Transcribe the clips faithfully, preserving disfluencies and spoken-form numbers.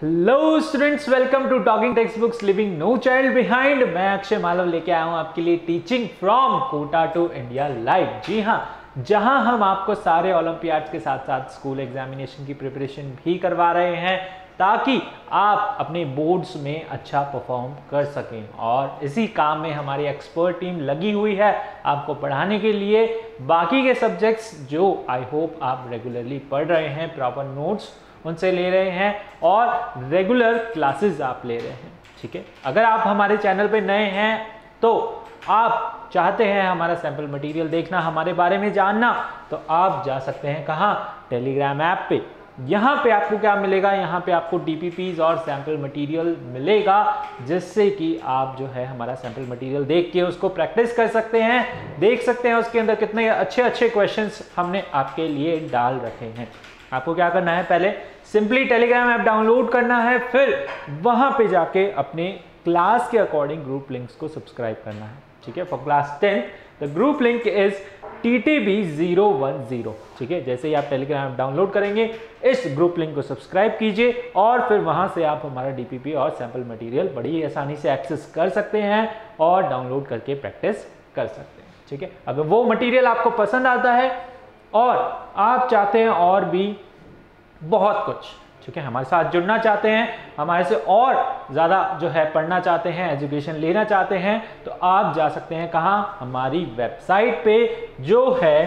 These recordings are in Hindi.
Hello students, welcome to talking text books living no child behind. मैं अक्षय मालव लेके आया हूं आपके लिए teaching from Kota to India live. जी हां, जहां हम आपको सारे ओलंपियाड्स के साथ साथ स्कूल एग्जामिनेशन की प्रिपरेशन भी करवा रहे हैं ताकि आप अपने बोर्ड्स में अच्छा परफॉर्म कर सकें। और इसी काम में हमारी एक्सपर्ट टीम लगी हुई है आपको पढ़ाने के लिए। बाकी के सब्जेक्ट्स जो आई होप आप रेगुलरली पढ़ रहे हैं, प्रॉपर नोट्स उनसे ले रहे हैं और रेगुलर क्लासेस आप ले रहे हैं, ठीक है। अगर आप हमारे चैनल पे नए हैं तो आप चाहते हैं हमारा सैंपल मटेरियल देखना, हमारे बारे में जानना, तो आप जा सकते हैं कहाँ, टेलीग्राम ऐप पे। यहाँ पे आपको क्या मिलेगा, यहाँ पे आपको डीपीपीज और सैंपल मटेरियल मिलेगा जिससे कि आप जो है हमारा सैंपल मटेरियल देख के उसको प्रैक्टिस कर सकते हैं, देख सकते हैं उसके अंदर कितने अच्छे अच्छे क्वेश्चंस हमने आपके लिए डाल रखे हैं। आपको क्या करना है, पहले सिंपली टेलीग्राम ऐप डाउनलोड करना है, फिर वहां पे जाके अपने क्लास के अकॉर्डिंग ग्रुप लिंक्स को सब्सक्राइब करना है, ठीक है। For class ten the group link is T T B zero one zero, ठीक है। जैसे ही आप टेलीग्राम ऐप डाउनलोड करेंगे इस ग्रुप लिंक को सब्सक्राइब कीजिए और फिर वहां से आप हमारा डीपीपी और सैंपल मटेरियल बड़ी आसानी से एक्सेस कर सकते हैं और डाउनलोड करके प्रैक्टिस कर सकते हैं, ठीक है। अगर वो मटेरियल आपको पसंद आता है और आप चाहते हैं और भी बहुत कुछ, ठीक है, हमारे साथ जुड़ना चाहते हैं, हमारे से और ज़्यादा जो है पढ़ना चाहते हैं, एजुकेशन लेना चाहते हैं, तो आप जा सकते हैं कहाँ, हमारी वेबसाइट पे जो है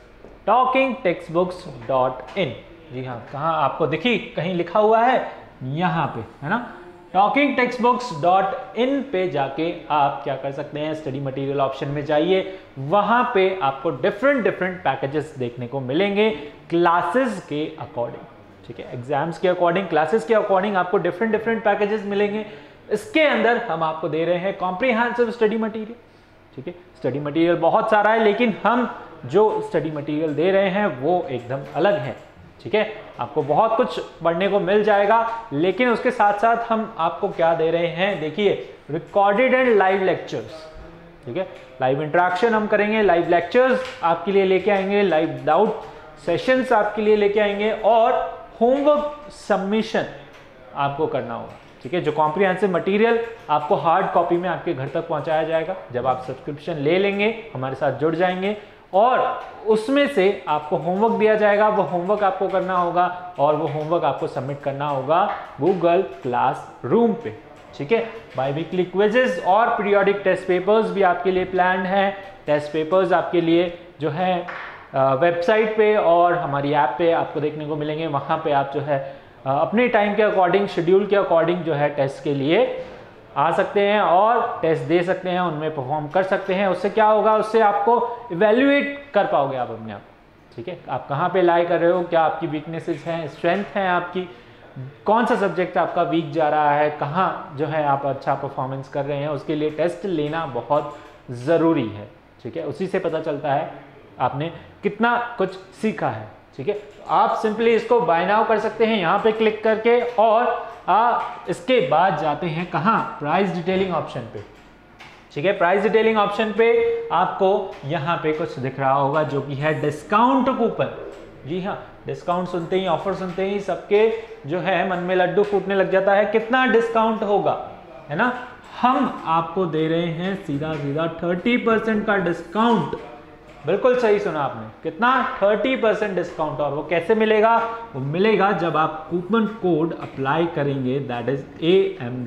talking text books dot in. जी हाँ, कहाँ आपको दिखी, कहीं लिखा हुआ है यहाँ पे, है ना। Talking text books dot in पे जाके आप क्या कर सकते हैं, स्टडी मटेरियल ऑप्शन में जाइए, वहां पे आपको डिफरेंट डिफरेंट पैकेजेस देखने को मिलेंगे क्लासेस के अकॉर्डिंग, ठीक है। एग्जाम्स के अकॉर्डिंग, क्लासेस के अकॉर्डिंग आपको डिफरेंट डिफरेंट पैकेजेस मिलेंगे। इसके अंदर हम आपको दे रहे हैं कॉम्प्रिहेंसिव स्टडी मटेरियल, ठीक है। स्टडी मटेरियल बहुत सारा है लेकिन हम जो स्टडी मटेरियल दे रहे हैं वो एकदम अलग है, ठीक है। आपको बहुत कुछ पढ़ने को मिल जाएगा लेकिन उसके साथ साथ हम आपको क्या दे रहे हैं, देखिए, रिकॉर्डेड एंड लाइव लेक्चर्स, ठीक है। लाइव इंटरेक्शन हम करेंगे, लाइव लेक्चर्स आपके लिए लेके आएंगे, लाइव डाउट सेशंस आपके लिए लेके आएंगे और होमवर्क सबमिशन आपको करना होगा, ठीक है। जो कॉम्प्रिहेंसिव मटेरियल आपको हार्ड कॉपी में आपके घर तक पहुंचाया जाएगा जब आप सब्सक्रिप्शन ले लेंगे, हमारे साथ जुड़ जाएंगे, और उसमें से आपको होमवर्क दिया जाएगा, वो होमवर्क आपको करना होगा और वो होमवर्क आपको सबमिट करना होगा गूगल क्लासरूम पे, ठीक है। बाई वीकली क्विजेज और पीरियोडिक टेस्ट पेपर्स भी आपके लिए प्लान है। टेस्ट पेपर्स आपके लिए जो है वेबसाइट पे और हमारी ऐप पे आपको देखने को मिलेंगे। वहाँ पे आप जो है अपने टाइम के अकॉर्डिंग, शेड्यूल के अकॉर्डिंग जो है टेस्ट के लिए आ सकते हैं और टेस्ट दे सकते हैं, उनमें परफॉर्म कर सकते हैं। उससे क्या होगा, उससे आपको इवेल्युएट कर पाओगे आप अपने आप, ठीक है। आप कहाँ पे लाई कर रहे हो, क्या आपकी वीकनेसेस हैं, स्ट्रेंथ हैं आपकी, कौन सा सब्जेक्ट आपका वीक जा रहा है, कहाँ जो है आप अच्छा परफॉर्मेंस कर रहे हैं, उसके लिए टेस्ट लेना बहुत ज़रूरी है, ठीक है। उसी से पता चलता है आपने कितना कुछ सीखा है, ठीक है। आप सिंपली इसको बाय नाउ कर सकते हैं यहाँ पे क्लिक करके और आप इसके बाद जाते हैं कहाँ, प्राइस डिटेलिंग ऑप्शन पे, ठीक है। प्राइस डिटेलिंग ऑप्शन पे आपको यहाँ पे कुछ दिख रहा होगा जो कि है डिस्काउंट कूपन। जी हाँ, डिस्काउंट सुनते ही, ऑफर सुनते ही सबके जो है मन में लड्डू फूटने लग जाता है, कितना डिस्काउंट होगा, है ना। हम आपको दे रहे हैं सीधा सीधा थर्टी परसेंट का डिस्काउंट। बिल्कुल सही सुना आपने, कितना, थर्टी परसेंट डिस्काउंट। और वो कैसे मिलेगा, वो मिलेगा जब आप कूपन कोड अप्लाई करेंगे, that is A M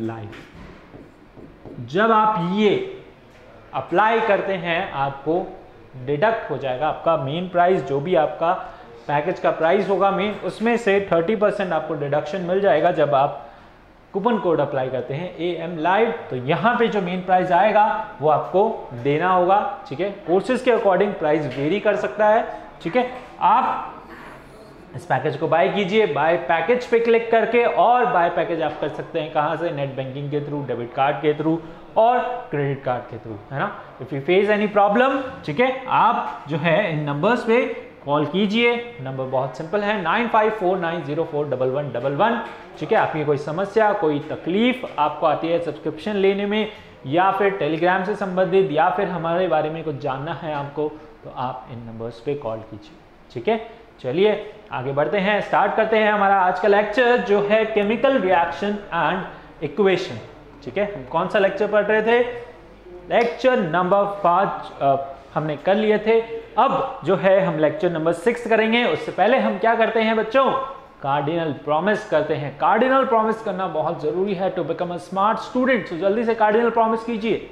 live. जब आप ये अप्लाई करते हैं आपको डिडक्ट हो जाएगा आपका मेन प्राइस, जो भी आपका पैकेज का प्राइस होगा मेन, उसमें से थर्टी परसेंट आपको डिडक्शन मिल जाएगा जब आप कूपन कोड अप्लाई करते हैं ए एम लाइव। तो यहाँ पे जो मेन प्राइस आएगा वो आपको देना होगा, ठीक है। कोर्सेज के अकॉर्डिंग प्राइस वेरी कर सकता है, ठीक है। आप इस पैकेज को बाय कीजिए, बाय पैकेज पे क्लिक करके, और बाय पैकेज आप कर सकते हैं कहाँ से, नेट बैंकिंग के थ्रू, डेबिट कार्ड के थ्रू और क्रेडिट कार्ड के थ्रू, है ना। If you face any problem, ठीक है, आप जो है इन नंबर्स पे कॉल कीजिए। नंबर बहुत सिंपल है, nine five four nine zero four double one double one, ठीक है। आपकी कोई समस्या, कोई तकलीफ आपको आती है सब्सक्रिप्शन लेने में, या फिर टेलीग्राम से संबंधित, या फिर हमारे बारे में कुछ जानना है आपको, तो आप इन नंबर्स पे कॉल कीजिए, ठीक है। चलिए आगे बढ़ते हैं, स्टार्ट करते हैं हमारा आज का लेक्चर जो है केमिकल रिएक्शन एंड इक्वेशन। ठीक है, हम कौन सा लेक्चर पढ़ रहे थे? लेक्चर नंबर पाँच हमने कर लिए थे। अब जो है हम लेक्चर नंबर सिक्स करेंगे। उससे पहले हम क्या करते हैं बच्चों? कार्डिनल प्रॉमिस करते हैं। कार्डिनल प्रॉमिस करना बहुत जरूरी है to become a smart student. तो जल्दी से कार्डिनल प्रॉमिस कीजिए।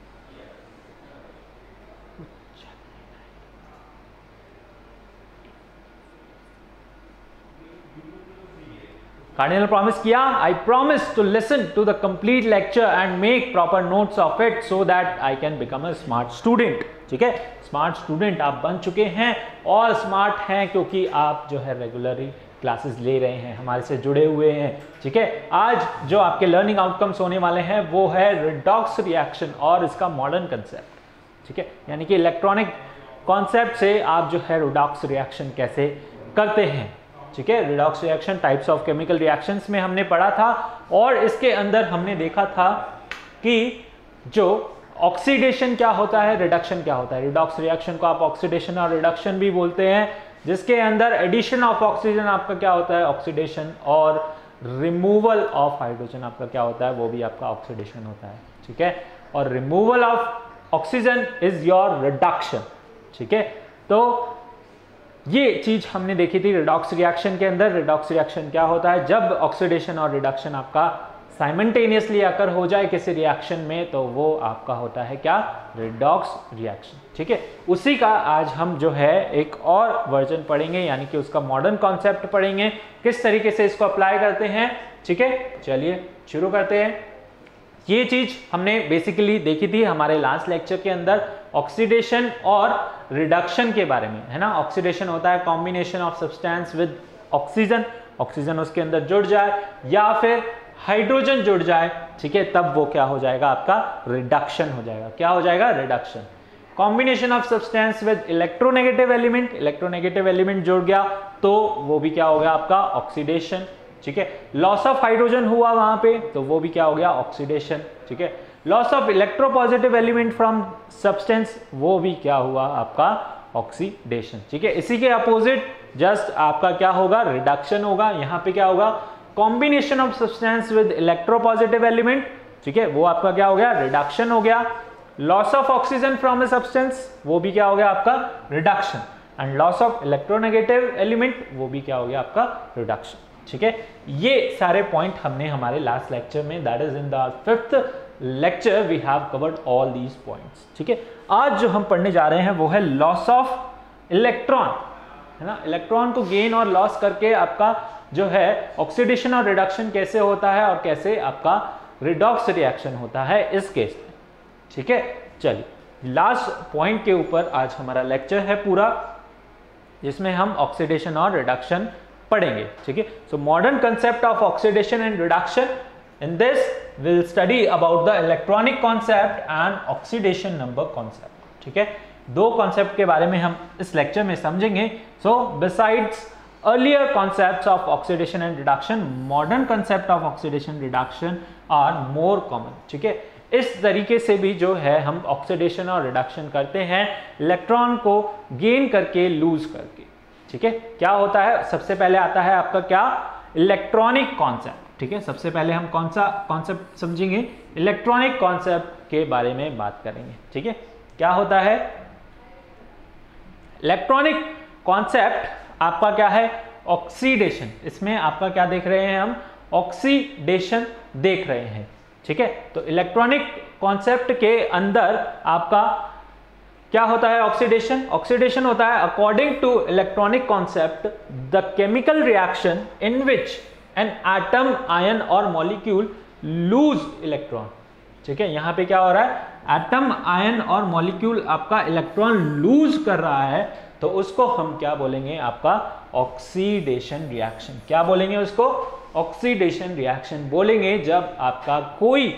कार्डिनल प्रॉमिस किया, I promise to listen to the complete lecture and make proper notes of it so that I can become a smart student. ठीक है, स्मार्ट स्टूडेंट आप बन चुके हैं और स्मार्ट हैं क्योंकि आप जो है रेगुलरली क्लासेस ले रहे हैं, हमारे से जुड़े हुए हैं। ठीक है, आज जो आपके लर्निंग आउटकम्स होने वाले हैं वो है रिडॉक्स रिएक्शन और इसका मॉडर्न कंसेप्ट। ठीक है, यानी कि इलेक्ट्रॉनिक कॉन्सेप्ट से आप जो है रिडॉक्स रिएक्शन कैसे करते हैं। ठीक है, redox reaction types of chemical reactions में हमने पढ़ा था और इसके अंदर हमने देखा था कि जो ऑक्सीडेशन क्या होता है, रिडक्शन क्या होता है। रिडॉक्स रिएक्शन को आप ऑक्सीडेशन और रिडक्शन भी बोलते हैं, जिसके अंदर एडिशन ऑफ ऑक्सीजन आपका क्या होता है, ऑक्सीडेशन, और रिमूवल ऑफ हाइड्रोजन आपका क्या होता है, वो भी आपका ऑक्सीडेशन होता है। ठीक है, और removal of oxygen is your reduction. ठीक है, तो ये चीज हमने देखी थी रिडॉक्स रिएक्शन के अंदर। रिडॉक्स रिएक्शन क्या होता है? जब ऑक्सीडेशन और रिडक्शन आपका साइमल्टेनियसली अकर हो जाए किसी रिएक्शन में, तो वो आपका होता है क्या? Redox reaction. ठीक है, उसी का आज हम जो है एक और वर्जन पढ़ेंगे, यानी कि उसका मॉडर्न कॉन्सेप्ट पढ़ेंगे, किस तरीके से इसको अप्लाई करते हैं। ठीक है, चलिए शुरू करते हैं। ये चीज हमने बेसिकली देखी थी हमारे लास्ट लेक्चर के अंदर, ऑक्सीडेशन और रिडक्शन के बारे में, है ना। ऑक्सीडेशन होता है combination of substance with oxygen, oxygen उसके अंदर जुड़ जाए या फिर हाइड्रोजन जुड़ जाए। ठीक है, तब वो क्या हो जाएगा? आपका रिडक्शन हो जाएगा। क्या हो जाएगा? Reduction. Combination of substance with electronegative element, electronegative element जुड़ गया तो वो भी क्या हो गया? आपका ऑक्सीडेशन। ठीक है, लॉस ऑफ हाइड्रोजन हुआ वहां पे तो वो भी क्या हो गया? ऑक्सीडेशन। ठीक है, loss of electropositive element from substance, वो भी क्या हुआ? आपका ऑक्सीडेशन। ठीक है, इसी के अपोजिट जस्ट आपका क्या होगा? रिडक्शन होगा। यहां पे क्या होगा? Combination of substance with electropositive element. ठीक है, वो आपका क्या हो गया? रिडक्शन हो गया। Loss of oxygen from a substance, वो भी क्या हो गया? आपका reduction. And loss of electronegative element, वो भी क्या हो गया? आपका रिडक्शन। ठीक है, ये सारे पॉइंट हमने हमारे लास्ट लेक्चर में, that is in the fifth lecture, we have covered all these points. ठीक है, आज जो हम पढ़ने जा रहे हैं वो है लॉस ऑफ इलेक्ट्रॉन, है ना। इलेक्ट्रॉन को गेन और लॉस करके आपका जो है ऑक्सीडेशन और रिडक्शन कैसे होता है और कैसे आपका रिडॉक्स रिएक्शन होता है इस केस में। ठीक है, चलिए लास्ट पॉइंट के ऊपर आज हमारा लेक्चर है पूरा, जिसमें हम ऑक्सीडेशन और रिडक्शन पढ़ेंगे। ठीक है, so modern concept of oxidation and reduction, in this will study about the electronic concept and oxidation number concept. ठीक है, दो कॉन्सेप्ट के बारे में हम इस लेक्चर में समझेंगे। So besides earlier concepts of oxidation and reduction, modern concept of oxidation reduction are more common। ठीक है, इस तरीके से भी जो है हम ऑक्सीडेशन और रिडक्शन करते हैं इलेक्ट्रॉन को गेन करके लूज करके। ठीक है, क्या होता है? सबसे पहले आता है आपका क्या? Electronic concept. ठीक है, सबसे पहले हम कौन सा कॉन्सेप्ट समझेंगे? इलेक्ट्रॉनिक कॉन्सेप्ट के बारे में बात करेंगे। ठीक है, क्या होता है इलेक्ट्रॉनिक कॉन्सेप्ट? आपका क्या है? ऑक्सीडेशन। इसमें आपका क्या देख रहे हैं हम? ऑक्सीडेशन देख रहे हैं। ठीक है, तो इलेक्ट्रॉनिक कॉन्सेप्ट के अंदर आपका क्या होता है? ऑक्सीडेशन। ऑक्सीडेशन होता है according to electronic concept the chemical reaction in which an atom, ion और मॉलिक्यूल लूज इलेक्ट्रॉन। ठीक है, यहां पे क्या हो रहा है? एटम, आयन और मॉलिक्यूल आपका इलेक्ट्रॉन लूज कर रहा है, तो उसको हम क्या बोलेंगे? आपका ऑक्सीडेशन रिएक्शन। क्या बोलेंगे उसको? ऑक्सीडेशन रिएक्शन बोलेंगे जब आपका कोई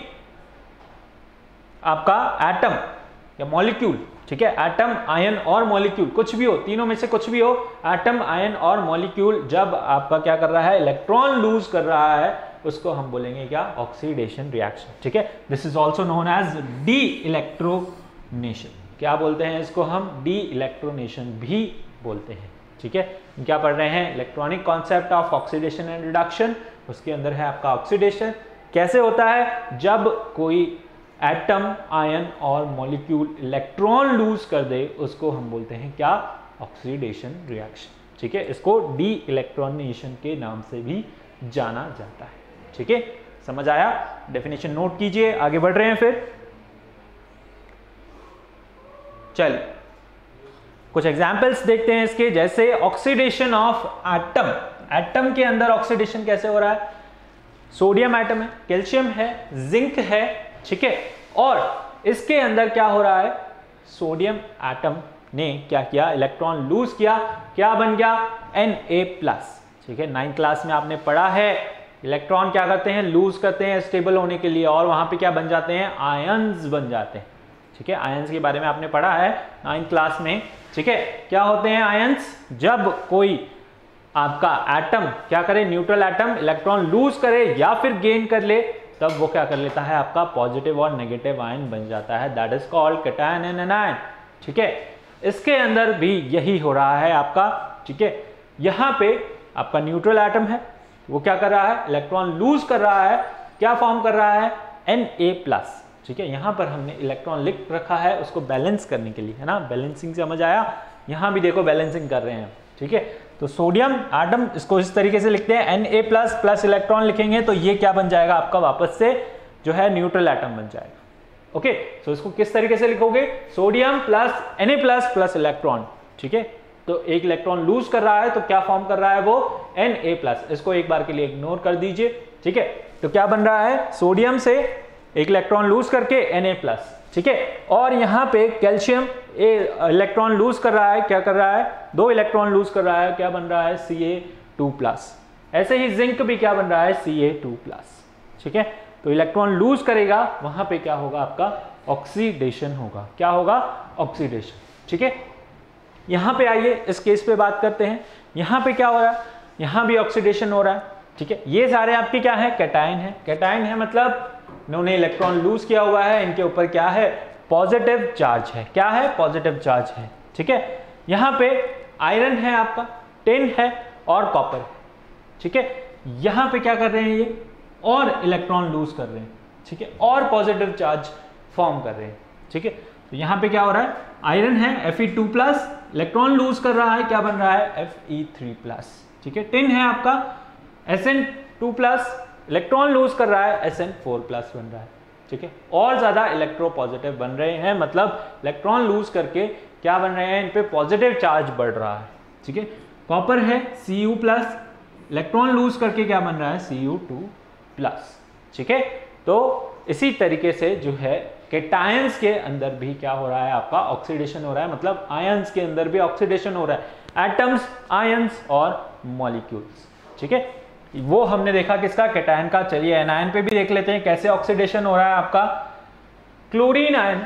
आपका एटम या मॉलिक्यूल, ठीक है, एटम, आयन और मॉलिक्यूल, कुछ भी हो, तीनों में से कुछ भी हो, एटम, आयन और मॉलिक्यूल जब आपका क्या कर रहा है? इलेक्ट्रॉन लूज कर रहा है, उसको हम बोलेंगे क्या? Oxidation reaction. ठीक है, this is also known as de electronation. क्या बोलते हैं इसको? हम डी इलेक्ट्रोनेशन भी बोलते हैं। ठीक है, क्या पढ़ रहे हैं, electronic concept of oxidation and reduction, उसके अंदर है आपका ऑक्सीडेशन। कैसे होता है, जब कोई एटम, आयन और मॉलिक्यूल इलेक्ट्रॉन लूज कर दे उसको हम बोलते हैं क्या, ऑक्सीडेशन रिएक्शन। ठीक है, इसको डी इलेक्ट्रॉनेशन के नाम से भी जाना जाता है। ठीक है, समझ आया, डेफिनेशन नोट कीजिए, आगे बढ़ रहे हैं। फिर चलिए कुछ एग्जाम्पल्स देखते हैं इसके, जैसे ऑक्सीडेशन ऑफ एटम। एटम के अंदर ऑक्सीडेशन कैसे हो रहा है, सोडियम एटम है, कैल्शियम है, जिंक है, ठीक है, और इसके अंदर क्या हो रहा है, सोडियम एटम ने क्या किया, इलेक्ट्रॉन लूज किया, क्या बन गया, एन ए प्लस। ठीक है, नाइन्थ क्लास में आपने पढ़ा है, इलेक्ट्रॉन क्या करते हैं, लूज करते हैं स्टेबल होने के लिए, और वहां पे क्या बन जाते हैं, आयंस बन जाते हैं। ठीक है, आयंस के बारे में आपने पढ़ा है नाइन्थ क्लास में। ठीक है, क्या होते हैं आयंस, जब कोई आपका एटम क्या करे, न्यूट्रल एटम इलेक्ट्रॉन लूज करे या फिर गेन कर ले, तब वो क्या कर लेता है, आपका पॉजिटिव और नेगेटिव आयन बन जाता है, that is called cation and anion. ठीक है, इसके अंदर भी यही हो रहा है आपका। ठीक है, यहां पे आपका न्यूट्रल एटम है, वो क्या कर रहा है, इलेक्ट्रॉन लूज कर रहा है, क्या फॉर्म कर रहा है, एन ए प्लस। ठीक है, यहां पर हमने इलेक्ट्रॉन लिख रखा है उसको बैलेंस करने के लिए, है ना, बैलेंसिंग समझ आया, यहां भी देखो बैलेंसिंग कर रहे हैं। ठीक है, तो सोडियम एटम इसको इस तरीके से लिखते हैं, N A plus plus electron लिखेंगे तो ये क्या बन जाएगा, आपका वापस से जो है न्यूट्रल एटम बन जाएगा। ओके, तो इसको किस तरीके से लिखोगे, sodium plus N A plus plus electron. ठीक है, तो एक इलेक्ट्रॉन लूज कर रहा है तो क्या फॉर्म कर रहा है वो, एन ए प्लस। इसको एक बार के लिए इग्नोर कर दीजिए। ठीक है, तो क्या बन रहा है, सोडियम से एक इलेक्ट्रॉन लूज करके एन ए प्लस। ठीक है, और यहां पे कैल्शियम इलेक्ट्रॉन लूज कर रहा है, क्या कर रहा है, दो इलेक्ट्रॉन लूज कर रहा है, क्या बन रहा है, सी ए टू प्लस। ऐसे ही जिंक भी क्या बन रहा है, सी ए टू प्लस। ठीक है, तो इलेक्ट्रॉन लूज करेगा, वहां पे क्या होगा, आपका ऑक्सीडेशन होगा। क्या होगा, ऑक्सीडेशन। ठीक है, यहां पे आइए इस केस पे बात करते हैं, यहां पे क्या हो रहा है, यहां भी ऑक्सीडेशन हो रहा है। ठीक है, ये सारे आपके क्या है, कैटायन है। कैटायन है मतलब इन्होंने इलेक्ट्रॉन लूज किया हुआ है, इनके ऊपर क्या है, पॉजिटिव चार्ज है। क्या है, पॉजिटिव चार्ज है। ठीक है, यहां पे आयरन है आपका, टिन है और कॉपर है। ठीक है, यहां पे क्या कर रहे हैं ये, और इलेक्ट्रॉन लूज कर रहे हैं। ठीक है, और पॉजिटिव चार्ज फॉर्म कर रहे हैं। ठीक है, तो यहां पे क्या हो रहा है, आयरन है F E two plus, electron lose कर रहा है, क्या बन रहा है, एफ ई थ्री प्लस। ठीक है, टिन है आपका S N two plus, electron lose कर रहा है, एस एन फोर प्लस बन रहा है। ठीक है, और ज्यादा इलेक्ट्रो पॉजिटिव बन रहे हैं, मतलब इलेक्ट्रॉन लूज करके क्या बन रहे हैं, इन पे पॉजिटिव चार्ज बढ़ रहा है। ठीक है, कॉपर है C U plus, electron lose करके क्या बन रहा है, सी यू टू प्लस। ठीक है, तो इसी तरीके से जो है कैटायंस के अंदर भी क्या हो रहा है, आपका ऑक्सीडेशन हो रहा है, मतलब आयंस के अंदर भी ऑक्सीडेशन हो रहा है, एटम्स, आयंस और मॉलिक्यूल्स। ठीक है, वो हमने देखा किसका, कैटायन का। चलिए एनायन पे भी देख लेते हैं कैसे ऑक्सीडेशन हो रहा है आपका। क्लोरीन आयन,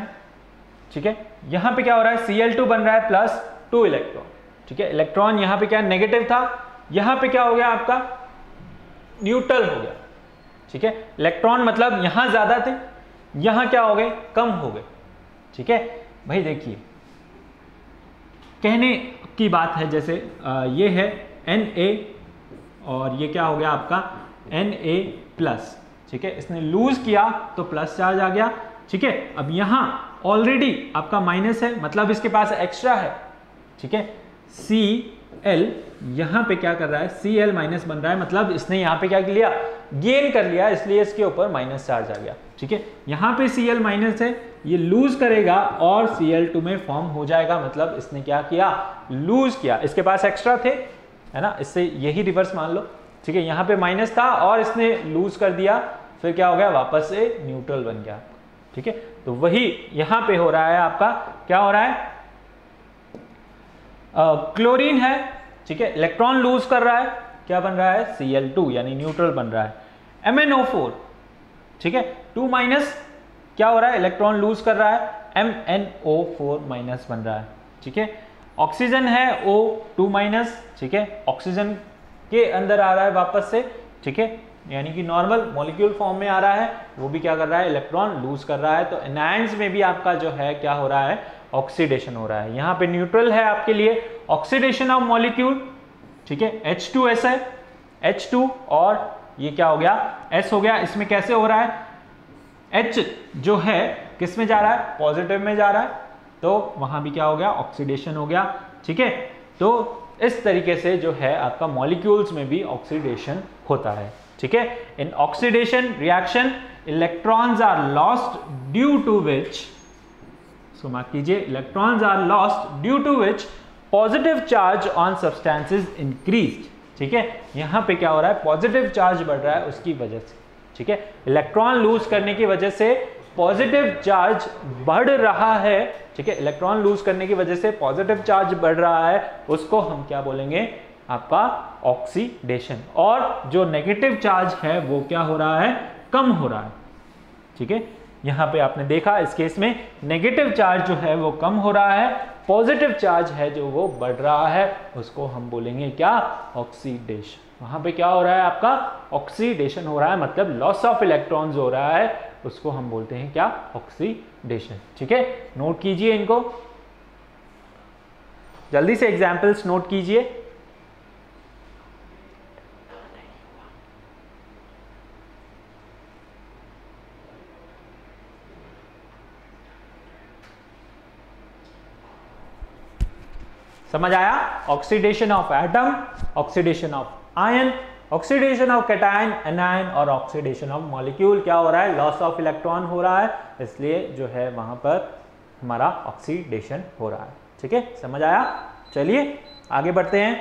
ठीक है, यहां पे क्या हो रहा है, सी एल टू बन रहा है प्लस टू इलेक्ट्रॉन। ठीक है, इलेक्ट्रॉन यहां पे क्या नेगेटिव था, यहां पे क्या हो गया आपका, न्यूट्रल हो गया। ठीक है, इलेक्ट्रॉन मतलब यहां ज्यादा थे, यहां क्या हो गए, कम हो गए। ठीक है भाई, देखिए कहने की बात है, जैसे आ, ये है एन ए और ये क्या हो गया आपका एन ए प्लस। ठीक है, इसने लूज किया तो प्लस चार्ज आ गया। ठीक है, अब यहां ऑलरेडी आपका माइनस है, मतलब इसके पास एक्स्ट्रा है। ठीक है, सी एल यहां पे क्या कर रहा है, सी एल माइनस बन रहा है, मतलब इसने यहां पे क्या लिया, गेन कर लिया, इसलिए इसके ऊपर माइनस चार्ज आ गया। ठीक है, यहां पे सी एल माइनस है, ये लूज करेगा और सी एल टू में फॉर्म हो जाएगा, मतलब इसने क्या किया, लूज किया, इसके पास एक्स्ट्रा थे, है ना, इससे यही रिवर्स मान लो। ठीक है, यहां पे माइनस था और इसने लूज कर दिया, फिर क्या हो गया, वापस से न्यूट्रल बन गया। ठीक है, तो वही यहां पे हो रहा है आपका, क्या हो रहा है, क्लोरीन है। ठीक है, इलेक्ट्रॉन लूज कर रहा है, क्या बन रहा है, सी एल टू यानी न्यूट्रल बन रहा है। एम एन ओ फोर, ठीक है, टू माइनस क्या हो रहा है, इलेक्ट्रॉन लूज कर रहा है, M N O four minus बन रहा है। ठीक है, ऑक्सीजन है O टू माइनस। ठीक है, ऑक्सीजन के अंदर आ रहा है वापस से। ठीक है, यानी कि नॉर्मल मॉलिक्यूल फॉर्म में आ रहा है, वो भी क्या कर रहा है, इलेक्ट्रॉन लूज कर रहा है। तो एनायंस में भी आपका जो है क्या हो रहा है, ऑक्सीडेशन हो रहा है। यहाँ पे न्यूट्रल है आपके लिए ऑक्सीडेशन ऑफ मॉलिक्यूल, ठीक है, एच टू एस है, एच टू और ये क्या हो गया, S हो गया। इसमें कैसे हो रहा है, H जो है किस में जा रहा है, पॉजिटिव में जा रहा है, तो वहां भी क्या हो गया, ऑक्सीडेशन हो गया, ठीक है। तो इस तरीके से जो है आपका मॉलिक्यूल्स में भी ऑक्सीडेशन होता है, ठीक है। In oxidation reaction electrons are lost due to which, so mark कीजिए, electrons are lost due to which positive charge on substances increased, ठीक है। यहां पे क्या हो रहा है, पॉजिटिव चार्ज बढ़ रहा है उसकी वजह से, ठीक है। इलेक्ट्रॉन लूज करने की वजह से पॉजिटिव चार्ज बढ़ रहा है, ठीक है। इलेक्ट्रॉन लूज करने की वजह से पॉजिटिव चार्ज बढ़ रहा है, उसको हम क्या बोलेंगे, आपका ऑक्सीडेशन। और जो नेगेटिव चार्ज है वो क्या हो रहा है, कम हो रहा है, ठीक है। यहां पे आपने देखा इस केस में नेगेटिव चार्ज जो है वो कम हो रहा है, पॉजिटिव चार्ज है जो वो बढ़ रहा है, उसको हम बोलेंगे क्या, ऑक्सीडेशन। वहां पे क्या हो रहा है, आपका ऑक्सीडेशन हो रहा है, मतलब लॉस ऑफ इलेक्ट्रॉन्स हो रहा है, उसको हम बोलते हैं क्या, ऑक्सीडेशन, ठीक है। नोट कीजिए इनको, जल्दी से एग्जांपल्स नोट कीजिए। समझ आया, oxidation of atom, oxidation of ion, oxidation of cation, anion और ऑक्सीडेशन ऑफ मॉलिक्यूल। क्या हो रहा है, लॉस ऑफ इलेक्ट्रॉन हो रहा है, इसलिए जो है वहां पर हमारा ऑक्सीडेशन हो रहा है, ठीक है। समझ आया, चलिए आगे बढ़ते हैं।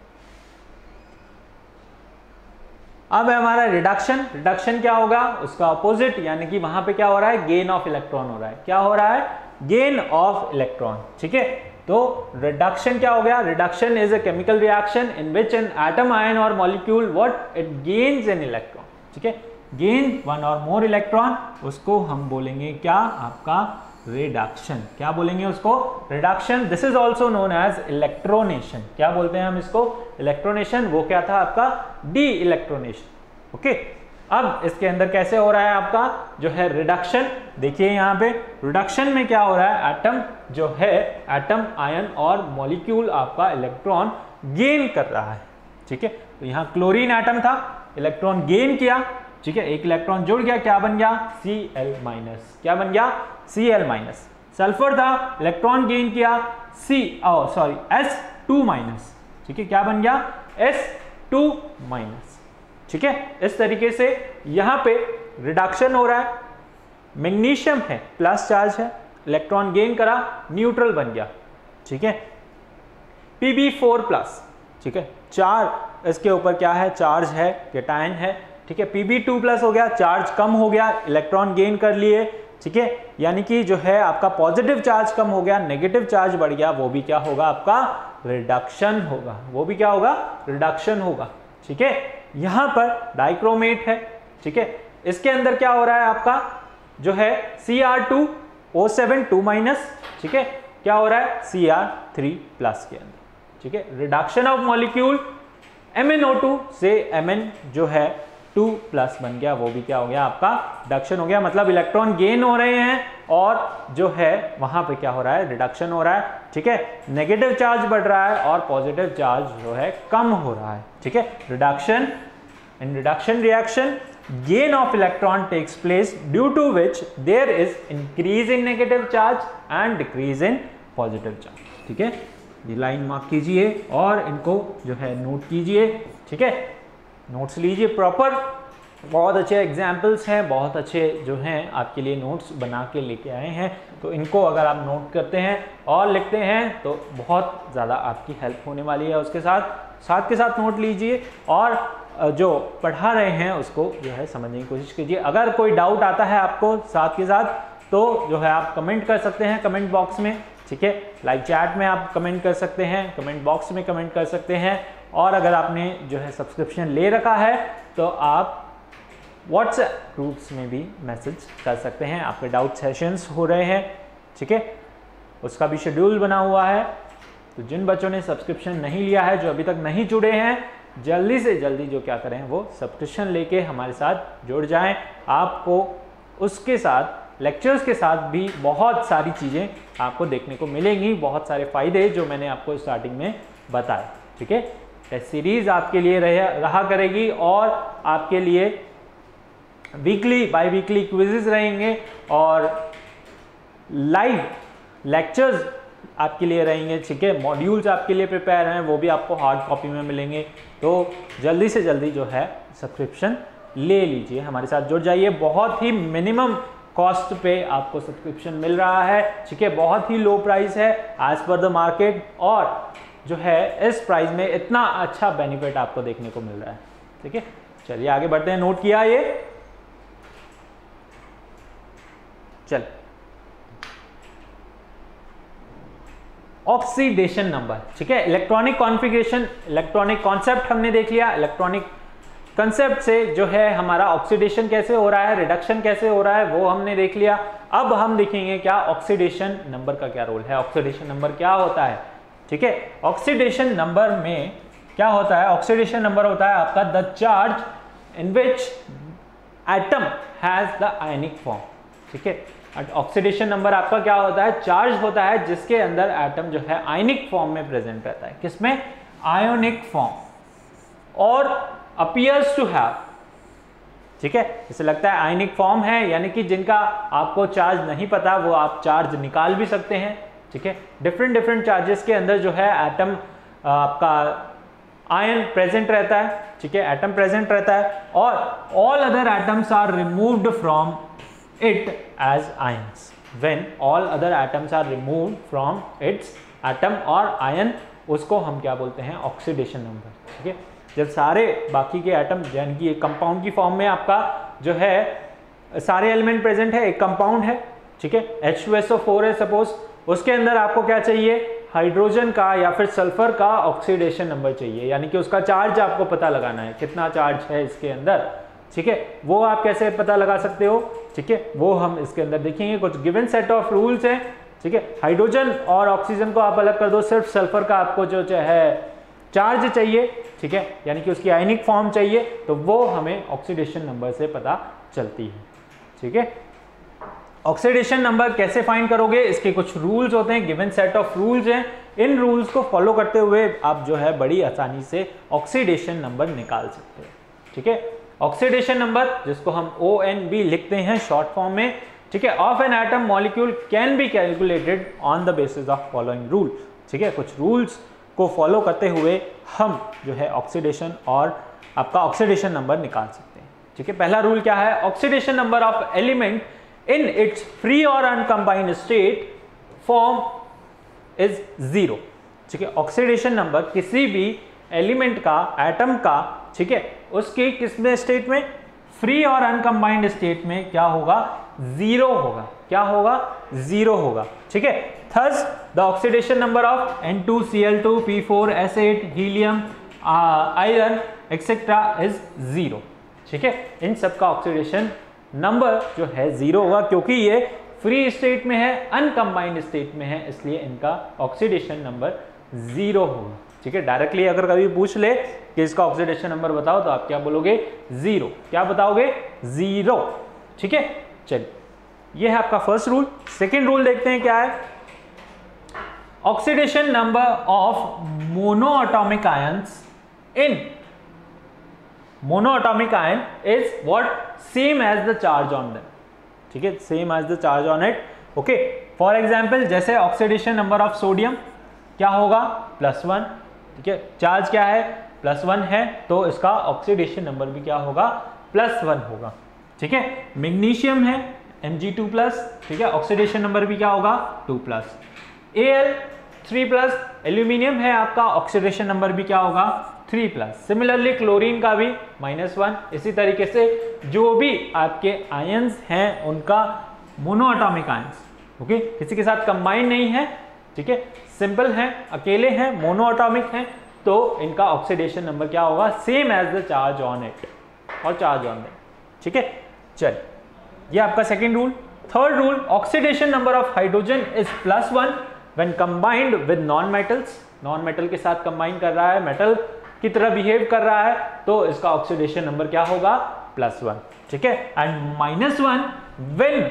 अब है हमारा रिडक्शन। रिडक्शन क्या होगा, उसका अपोजिट, यानी कि वहां पे क्या हो रहा है, गेन ऑफ इलेक्ट्रॉन हो रहा है। क्या हो रहा है, गेन ऑफ इलेक्ट्रॉन, ठीक है। तो रिडक्शन क्या हो गया, reduction is a chemical reaction in which an atom, ion और molecule what it gains an electron, ठीक है। गेन वन और मोर इलेक्ट्रॉन, उसको हम बोलेंगे क्या, आपका रिडक्शन। क्या बोलेंगे उसको, reduction. This is also known as electronation. क्या बोलते हैं हम इसको, इलेक्ट्रोनेशन। वो क्या था आपका, डी इलेक्ट्रोनेशन, ओके। अब इसके अंदर कैसे हो रहा है आपका जो है रिडक्शन, देखिए यहां पे रिडक्शन में क्या हो रहा है, एटम जो है, एटम, आयन और मॉलिक्यूल आपका इलेक्ट्रॉन गेन कर रहा है, ठीक है। तो यहां क्लोरीन एटम था, इलेक्ट्रॉन गेन किया, ठीक है, एक इलेक्ट्रॉन जुड़ गया, क्या बन गया, सी एल माइनस। क्या बन गया, सी एल माइनस। सल्फर था, इलेक्ट्रॉन गेन किया, C O sorry S two minus, ठीक है। क्या बन गया, एस टू माइनस, ठीक है। इस तरीके से यहां पे रिडक्शन हो रहा है। मैग्नीशियम है, प्लस चार्ज है, इलेक्ट्रॉन गेन करा, न्यूट्रल बन गया, ठीक है। पी बी फोर प्लस, ठीक है, चार इसके ऊपर क्या है, चार्ज है, कैटायन है, ठीक है। पी बी टू प्लस हो गया, चार्ज कम हो गया, इलेक्ट्रॉन गेन कर लिए, ठीक है। यानी कि जो है आपका पॉजिटिव चार्ज कम हो गया, नेगेटिव चार्ज बढ़ गया, वो भी क्या होगा, आपका रिडक्शन होगा, वो भी क्या होगा, रिडक्शन होगा, ठीक है। यहां पर डाइक्रोमेट है, ठीक है। इसके अंदर क्या हो रहा है आपका जो है C R two O seven two minus, ठीक है। क्या हो रहा है, सी आर थ्री प्लस के अंदर, ठीक है। Reduction of molecule M N O two से एम एन जो है टू प्लस बन गया, वो भी क्या हो गया, आपका रिडक्शन हो गया। मतलब इलेक्ट्रॉन गेन हो रहे हैं और जो है वहां पे क्या हो रहा है, रिडक्शन हो रहा है, ठीक है। नेगेटिव चार्ज बढ़ रहा है और पॉजिटिव चार्ज जो है कम हो रहा है, ठीक है। Reduction, in reduction reaction gain of electron takes place due to which there is increase in negative charge and decrease in positive charge, ठीक है। ये लाइन मार्क कीजिए और इनको जो है नोट कीजिए, ठीक है। नोट्स लीजिए प्रॉपर, बहुत अच्छे एग्जाम्पल्स हैं, बहुत अच्छे जो हैं आपके लिए नोट्स बना के लेके आए हैं। तो इनको अगर आप नोट करते हैं और लिखते हैं तो बहुत ज़्यादा आपकी हेल्प होने वाली है। उसके साथ साथ के साथ नोट लीजिए और जो पढ़ा रहे हैं उसको जो है समझने की कोशिश कीजिए। अगर कोई डाउट आता है आपको साथ के साथ तो जो है आप कमेंट कर सकते हैं कमेंट बॉक्स में, ठीक है। लाइव चैट में आप कमेंट कर सकते हैं, कमेंट बॉक्स में कमेंट कर सकते हैं। और अगर आपने जो है सब्सक्रिप्शन ले रखा है तो आप व्हाट्सएप ग्रुप्स में भी मैसेज कर सकते हैं। आपके डाउट सेशंस हो रहे हैं, ठीक है, उसका भी शेड्यूल बना हुआ है। तो जिन बच्चों ने सब्सक्रिप्शन नहीं लिया है, जो अभी तक नहीं जुड़े हैं, जल्दी से जल्दी जो क्या करें वो सब्सक्रिप्शन लेके हमारे साथ जुड़ जाएं। आपको उसके साथ लेक्चर्स के साथ भी बहुत सारी चीज़ें आपको देखने को मिलेंगी, बहुत सारे फायदे जो मैंने आपको स्टार्टिंग में बताए। ठीक है, टेस्ट सीरीज आपके लिए रह, रहा करेगी और आपके लिए वीकली बाय वीकली क्विजेस रहेंगे और लाइव लेक्चर्स आपके लिए रहेंगे। ठीक है, मॉड्यूल्स आपके लिए प्रिपेयर हैं, वो भी आपको हार्ड कॉपी में मिलेंगे। तो जल्दी से जल्दी जो है सब्सक्रिप्शन ले लीजिए, हमारे साथ जुड़ जाइए। बहुत ही मिनिमम कॉस्ट पे आपको सब्सक्रिप्शन मिल रहा है। ठीक है, बहुत ही लो प्राइस है एज पर द मार्केट, और जो है इस प्राइस में इतना अच्छा बेनिफिट आपको देखने को मिल रहा है। ठीक है, चलिए आगे बढ़ते हैं। नोट किया ये? चल, ऑक्सीडेशन नंबर। ठीक है, इलेक्ट्रॉनिक कॉन्फ़िगरेशन, इलेक्ट्रॉनिक कॉन्सेप्ट हमने देख लिया। इलेक्ट्रॉनिक कंसेप्ट से जो है हमारा ऑक्सीडेशन कैसे हो रहा है, रिडक्शन कैसे हो रहा है, वो हमने देख लिया। अब हम देखेंगे क्या ऑक्सीडेशन नंबर का क्या रोल है, ऑक्सीडेशन नंबर क्या होता है। ठीक है, ऑक्सीडेशन नंबर में क्या होता है, ऑक्सीडेशन नंबर होता है आपका the charge in which atom has the ionic form. ठीक है, ऑक्सीडेशन नंबर आपका क्या होता है, चार्ज होता है जिसके अंदर एटम जो है आयनिक फॉर्म में प्रेजेंट रहता है। किसमें? आयोनिक फॉर्म और अपीयर्स टू हैव। ठीक है, जैसे लगता है आयनिक फॉर्म है, यानी कि जिनका आपको चार्ज नहीं पता वो आप चार्ज निकाल भी सकते हैं। ठीक है, डिफरेंट डिफरेंट चार्जेस के अंदर जो है एटम आपका आयन प्रेजेंट रहता है। ठीक है, एटम प्रेजेंट रहता है और all other atoms are removed from it as ions when all other atoms are removed from its atom और ion, उसको हम क्या बोलते हैं, ऑक्सीडेशन नंबर। ठीक है, जब सारे बाकी के एटम यानी कि एक कंपाउंड की फॉर्म में आपका जो है सारे एलिमेंट प्रेजेंट है, एक कंपाउंड है। ठीक है, H two S O four है सपोज, उसके अंदर आपको क्या चाहिए, हाइड्रोजन का या फिर सल्फर का ऑक्सीडेशन नंबर चाहिए, यानी कि उसका चार्ज आपको पता लगाना है, कितना चार्ज है इसके अंदर। ठीक है, वो आप कैसे पता लगा सकते हो? ठीक है, वो हम इसके अंदर देखेंगे। कुछ गिवन सेट ऑफ रूल्स हैं। ठीक है, हाइड्रोजन और ऑक्सीजन को आप अलग कर दो, सिर्फ सल्फर का आपको जो है चार्ज चाहिए। ठीक है, यानी कि उसकी आयनिक फॉर्म चाहिए, तो वो हमें ऑक्सीडेशन नंबर से पता चलती है। ठीक है, ऑक्सीडेशन नंबर कैसे फाइंड करोगे, इसके कुछ रूल्स होते हैं, गिवन सेट ऑफ रूल्स हैं। इन रूल्स को फॉलो करते हुए आप जो है बड़ी आसानी से ऑक्सीडेशन नंबर निकाल सकते हो। ठीक है, ऑक्सीडेशन नंबर जिसको हम ओ एन बी लिखते हैं शॉर्ट फॉर्म में। ठीक है, of an atom molecule can be calculated on the basis of following rule. ठीक है, कुछ रूल्स को फॉलो करते हुए हम जो है ऑक्सीडेशन और आपका ऑक्सीडेशन नंबर निकाल सकते हैं। ठीक है, पहला रूल क्या है, oxidation number of element in its free और uncombined state form is zero. ठीक है, ऑक्सीडेशन नंबर किसी भी एलिमेंट का, एटम का, ठीक है, उसकी किसमें स्टेट में, फ्री और अनकंबाइंड स्टेट में क्या होगा, जीरो होगा। क्या होगा, जीरो होगा। ठीक है, thus the oxidation number of N two C L two P four S eight helium iron etcetera is zero. ठीक है, इन सब का ऑक्सीडेशन नंबर जो है जीरो होगा, क्योंकि ये फ्री स्टेट में है, अनकंबाइंड स्टेट में है, इसलिए इनका ऑक्सीडेशन नंबर जीरो होगा। ठीक है, डायरेक्टली अगर कभी पूछ ले कि इसका ऑक्सीडेशन नंबर बताओ तो आप क्या बोलोगे, जीरो। क्या बताओगे, जीरो। ठीक है, चलिए ये है आपका फर्स्ट रूल। सेकेंड रूल देखते हैं क्या है, oxidation number of monoatomic ions in monoatomic ion is what, same as the charge on them. ठीक है, same as the charge on it. Okay, for example जैसे ऑक्सीडेशन नंबर ऑफ सोडियम क्या होगा, प्लस वन। ठीक है, चार्ज क्या है, प्लस वन है, तो इसका ऑक्सीडेशन नंबर भी क्या होगा, प्लस वन होगा। ठीक है, मैग्नीशियम है एम जी टू प्लस, ठीक है, ऑक्सीडेशन नंबर भी क्या होगा, two plus. A L three plus, aluminium है आपका, ऑक्सीडेशन नंबर भी क्या होगा, थ्री प्लस। सिमिलरली क्लोरीन का भी माइनस वन। इसी तरीके से जो भी आपके आयंस हैं उनका मोनोएटॉमिक आयंस, ओके, किसी के साथ कंबाइन नहीं है। ठीक है, सिंपल हैं, अकेले हैं, मोनोएटॉमिक हैं, तो इनका ऑक्सीडेशन नंबर क्या होगा, same as the charge on it और चार्ज ऑन इट। ठीक है, चल ये आपका second rule. Third rule, oxidation number of hydrogen is plus one when combined with non metals. Non metal के साथ कंबाइन कर रहा है, मेटल की तरह बिहेव कर रहा है, तो इसका ऑक्सीडेशन नंबर क्या होगा, प्लस वन। ठीक है, and minus one when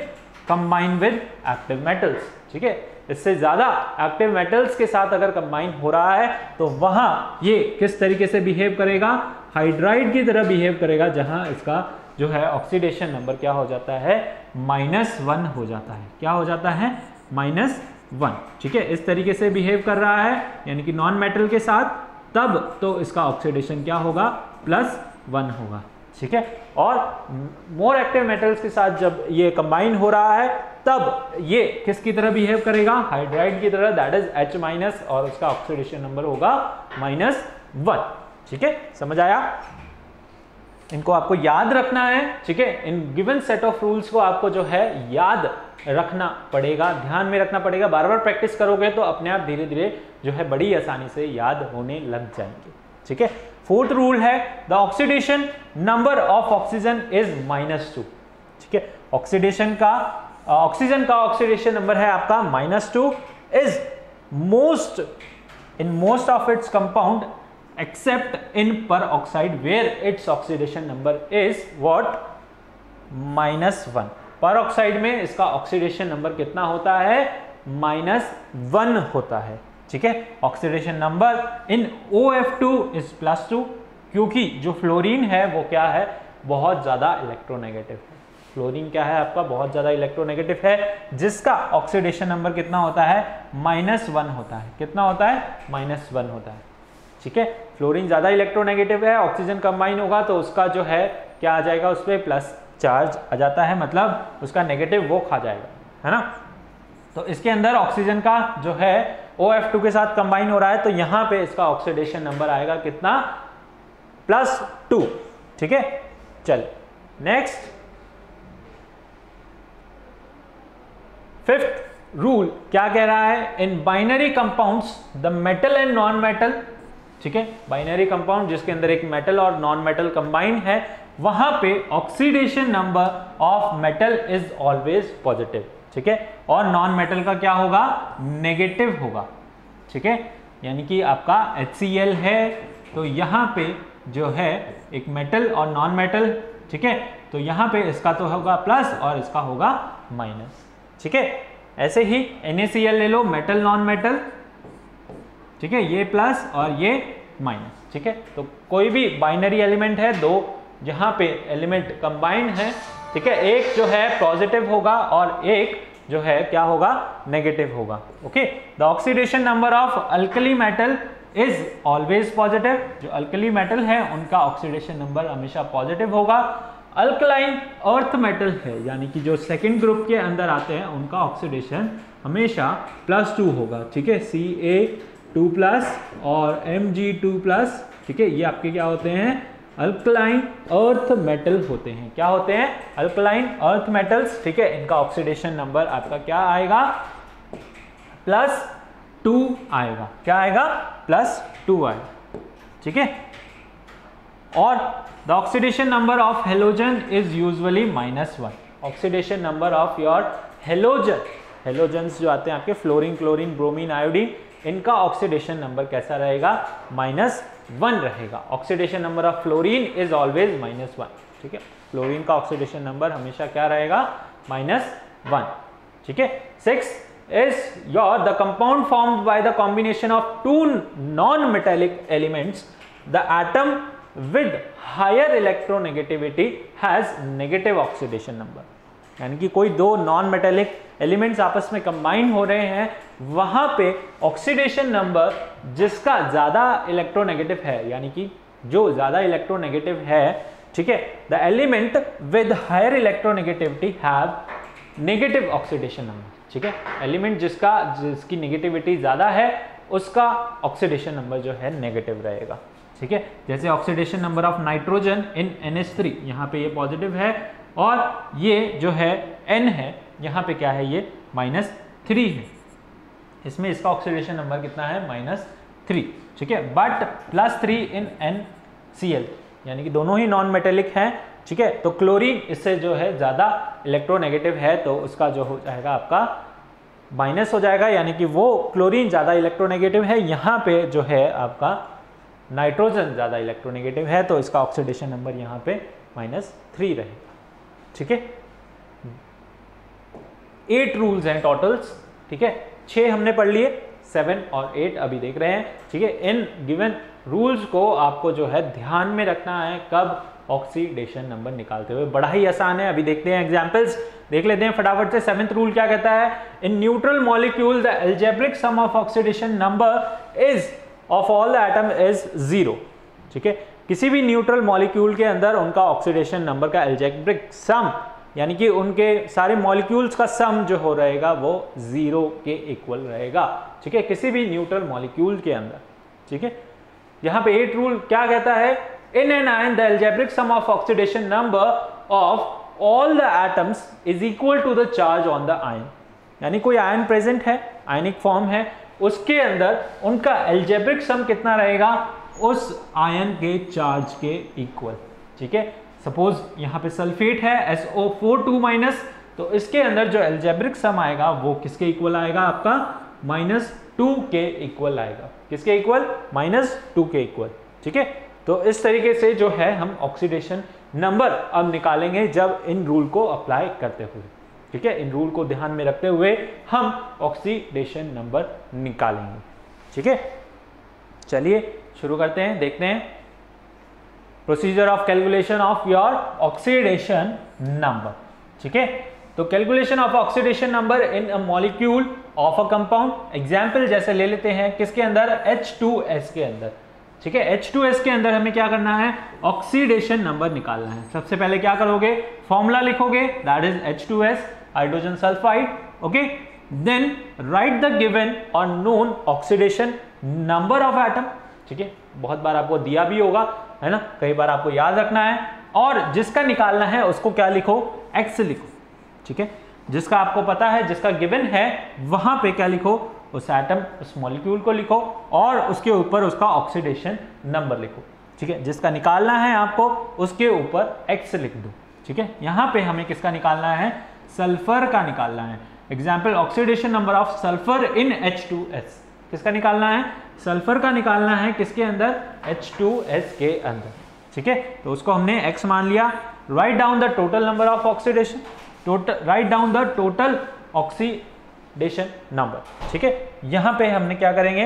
combine with active metals, ठीक है। इससे ज्यादा एक्टिव मेटल्स के साथ अगर कंबाइन हो रहा है तो वहां ये किस तरीके से बिहेव करेगा, हाइड्राइड की तरह बिहेव करेगा, जहां इसका जो है ऑक्सीडेशन नंबर क्या हो जाता है, माइनस वन हो जाता है। क्या हो जाता है, माइनस वन, ठीक है। इस तरीके से बिहेव कर रहा है यानी कि नॉन मेटल के साथ, तब तो इसका ऑक्सीडेशन क्या होगा, प्लस वन होगा, ठीक है। और मोर एक्टिव मेटल्स के साथ जब ये कंबाइन हो रहा है तब ये किसकी तरह बिहेव करेगा, हाइड्राइड की तरह, दैट इज H माइनस, और उसका ऑक्सीडेशन नंबर होगा माइनस वन, ठीक है। समझ आया? इनको आपको याद रखना है, ठीक है। In given set of rules को आपको जो है याद रखना पड़ेगा, ध्यान में रखना पड़ेगा। बार बार प्रैक्टिस करोगे तो अपने आप धीरे धीरे जो है बड़ी आसानी से याद होने लग जाएंगे, ठीक है। फोर्थ रूल है the oxidation number of oxygen is minus two, ठीक है। ऑक्सीडेशन का ऑक्सीजन का ऑक्सीडेशन नंबर है आपका minus two, is most in most of its compound except in peroxide where its oxidation number is what, minus one. Peroxide में इसका ऑक्सीडेशन नंबर कितना होता है, माइनस वन होता है, ठीक है। Oxidation number in O F two is plus two, क्योंकि जो फ्लोरीन है वो क्या है, बहुत ज्यादा इलेक्ट्रोनेगेटिव है। फ्लोरीन क्या है आपका, बहुत ज्यादा इलेक्ट्रोनेगेटिव है, जिसका ऑक्सीडेशन नंबर कितना होता है, माइनस वन होता है। कितना होता है, माइनस वन होता है, ठीक है। फ्लोरीन ज्यादा इलेक्ट्रोनेगेटिव है, ऑक्सीजन कंबाइन होगा तो उसका जो है क्या आ जाएगा, उस पर प्लस चार्ज आ जाता है, मतलब उसका नेगेटिव वो खा जाएगा, है ना। तो इसके अंदर ऑक्सीजन का जो है O F टू के साथ कंबाइन हो रहा है, तो यहां पे इसका ऑक्सीडेशन नंबर आएगा कितना, प्लस टू, ठीक है। चल नेक्स्ट, फिफ्थ रूल क्या कह रहा है, in binary compounds the metal and non metal, ठीक है। बाइनरी कंपाउंड जिसके अंदर एक मेटल और नॉन मेटल कंबाइन है, वहां पे oxidation number of metal is always positive, ठीक है। और नॉन मेटल का क्या होगा, नेगेटिव होगा, ठीक है। यानी कि आपका एच सी एल है तो यहां पे जो है एक मेटल और नॉन मेटल, ठीक है। तो यहां पे इसका तो होगा प्लस और इसका होगा माइनस, ठीक है। ऐसे ही एन ए सी एल ले लो, मेटल नॉन मेटल, ठीक है, ये प्लस और ये माइनस, ठीक है। तो कोई भी बाइनरी एलिमेंट है, दो जहां पे एलिमेंट कंबाइंड है, ठीक है, एक जो है पॉजिटिव होगा और एक जो है क्या होगा, नेगेटिव होगा, okay. The oxidation number of alkali metal is always positive, जो अल्कली मेटल है उनका ऑक्सीडेशन नंबर हमेशा पॉजिटिव होगा। अल्कलाइन अर्थ मेटल है, यानी कि जो सेकंड ग्रुप के अंदर आते हैं उनका ऑक्सीडेशन हमेशा प्लस टू होगा, ठीक है। सी ए टू प्लस और एम जी टू प्लस, ठीक है, ये आपके क्या होते हैं, अल्कलाइन अर्थ मेटल होते हैं। क्या होते हैं, अल्कलाइन अर्थ मेटल्स, ठीक है। इनका ऑक्सीडेशन नंबर आपका क्या आएगा, प्लस टू आएगा। क्या आएगा, प्लस टू आएगा, ठीक है। और the oxidation number of halogen is usually minus one. Oxidation number of your halogen, halogens जो आते हैं आपके फ्लोरीन, क्लोरीन, ब्रोमीन, आयोडीन, इनका ऑक्सीडेशन नंबर कैसा रहेगा, माइनस वन रहेगा। Oxidation number of fluorine is always minus one, ठीक है। फ्लोरीन का ऑक्सीडेशन नंबर हमेशा क्या रहेगा, माइनस वन, ठीक है। Six is your the compound formed by the combination of two non-metallic elements. The atom with higher electronegativity has negative oxidation number. यानी कि कोई दो नॉन मेटेलिक एलिमेंट्स आपस में कंबाइन हो रहे हैं, वहां पे ऑक्सीडेशन नंबर जिसका ज्यादा इलेक्ट्रोनेगेटिव है, यानी कि जो ज्यादा इलेक्ट्रोनेगेटिव है, ठीक है, the element with higher electronegativity have negative oxidation number, ठीक है। एलिमेंट जिसका जिसकी नेगेटिविटी ज्यादा है उसका ऑक्सीडेशन नंबर जो है नेगेटिव रहेगा, ठीक है। जैसे oxidation number of nitrogen in N H three, यहाँ पे ये पॉजिटिव है और ये जो है N है, यहाँ पे क्या है, ये माइनस थ्री है। इसमें इसका ऑक्सीडेशन नंबर कितना है, माइनस थ्री, ठीक है। But plus three in N C L, यानी कि दोनों ही नॉन मेटेलिक हैं, ठीक है। तो क्लोरीन इससे जो है ज्यादा इलेक्ट्रोनेगेटिव है, तो उसका जो हो जाएगा आपका माइनस हो जाएगा, यानी कि वो क्लोरीन ज्यादा इलेक्ट्रोनेगेटिव है। यहाँ पे जो है आपका नाइट्रोजन ज्यादा इलेक्ट्रोनेगेटिव है, तो इसका ऑक्सीडेशन नंबर यहाँ पे माइनस थ्री रहेगा, ठीक है। एट रूल्स हैं टोटल्स, ठीक है, छह हमने पढ़ लिए, सेवन और एट अभी देख रहे हैं, ठीक है। इन गिवन रूल्स को आपको जो है ध्यान में रखना है कब ऑक्सीडेशन नंबर निकालते हुए, बड़ा ही आसान है। अभी देखते हैं एग्जांपल्स, देख लेते हैं फटाफट से। सेवेंथ रूल क्या कहता है, in neutral molecule the algebraic sum of oxidation number is of all the atom is zero, ठीक है। किसी भी न्यूट्रल मॉलिक्यूल के अंदर उनका ऑक्सीडेशन नंबर का एल्जेब्रिक सम यानी कि उनके सारे मॉलिक्यूल्स का सम जो हो रहेगा वो जीरो के इक्वल रहेगा, ठीक है, किसी भी न्यूट्रल मॉलिक्यूल के अंदर, ठीक है। यहां पे एट रूल क्या कहता है, in an ion the algebraic sum of oxidation number of all the atoms is equal to the charge on the ion, यानी कोई आयन प्रेजेंट है, आयनिक फॉर्म है, उसके अंदर उनका एल्जेब्रिक सम कितना रहेगा, उस आयन के चार्ज के इक्वल, ठीक है। सपोज यहां पे सल्फेट है S O four two minus, तो इसके अंदर जो एल्जेब्रिक सम आएगा वो किसके इक्वल आएगा, आपका माइनस टू के इक्वल आएगा, किसके इक्वल, माइनस टू के इक्वल, ठीक है। तो इस तरीके से जो है हम ऑक्सीडेशन नंबर अब निकालेंगे जब इन रूल को अप्लाई करते हुए, ठीक है। इन रूल को ध्यान में रखते हुए हम ऑक्सीडेशन नंबर निकालेंगे, ठीक है। चलिए शुरू करते हैं, देखते हैं procedure of calculation of your oxidation number, ठीक है। तो calculation of oxidation number in a molecule of a compound, example जैसे ले लेते हैं किसके अंदर, एच टू एस के अंदर, ठीक है। एच टू एस के अंदर हमें क्या करना है, ऑक्सीडेशन नंबर निकालना है। सबसे पहले क्या करोगे, फॉर्मूला लिखोगे, that is H two S hydrogen sulphide, okay. Then write the given और known oxidation number of atom, ठीक है, बहुत बार आपको दिया भी होगा, है ना, कई बार आपको याद रखना है, और जिसका निकालना है उसको क्या लिखो, एक्स लिखो, ठीक है। जिसका आपको पता है, जिसका गिवन है, वहां पे क्या लिखो, उस एटम, उस मॉलिक्यूल को लिखो और उसके ऊपर उसका ऑक्सीडेशन नंबर लिखो, ठीक है। जिसका निकालना है आपको उसके ऊपर एक्स लिख दो, ठीक है। यहां पे हमें किसका निकालना है, सल्फर का निकालना है। Example oxidation number of sulphur in H two S, किसका निकालना है, सल्फर का निकालना है, किसके अंदर, एच टू एस के अंदर, ठीक है। तो उसको हमने x मान लिया। Write down the total number of oxidation, total write down the total oxidation number, ठीक है। यहां पे हमने क्या करेंगे,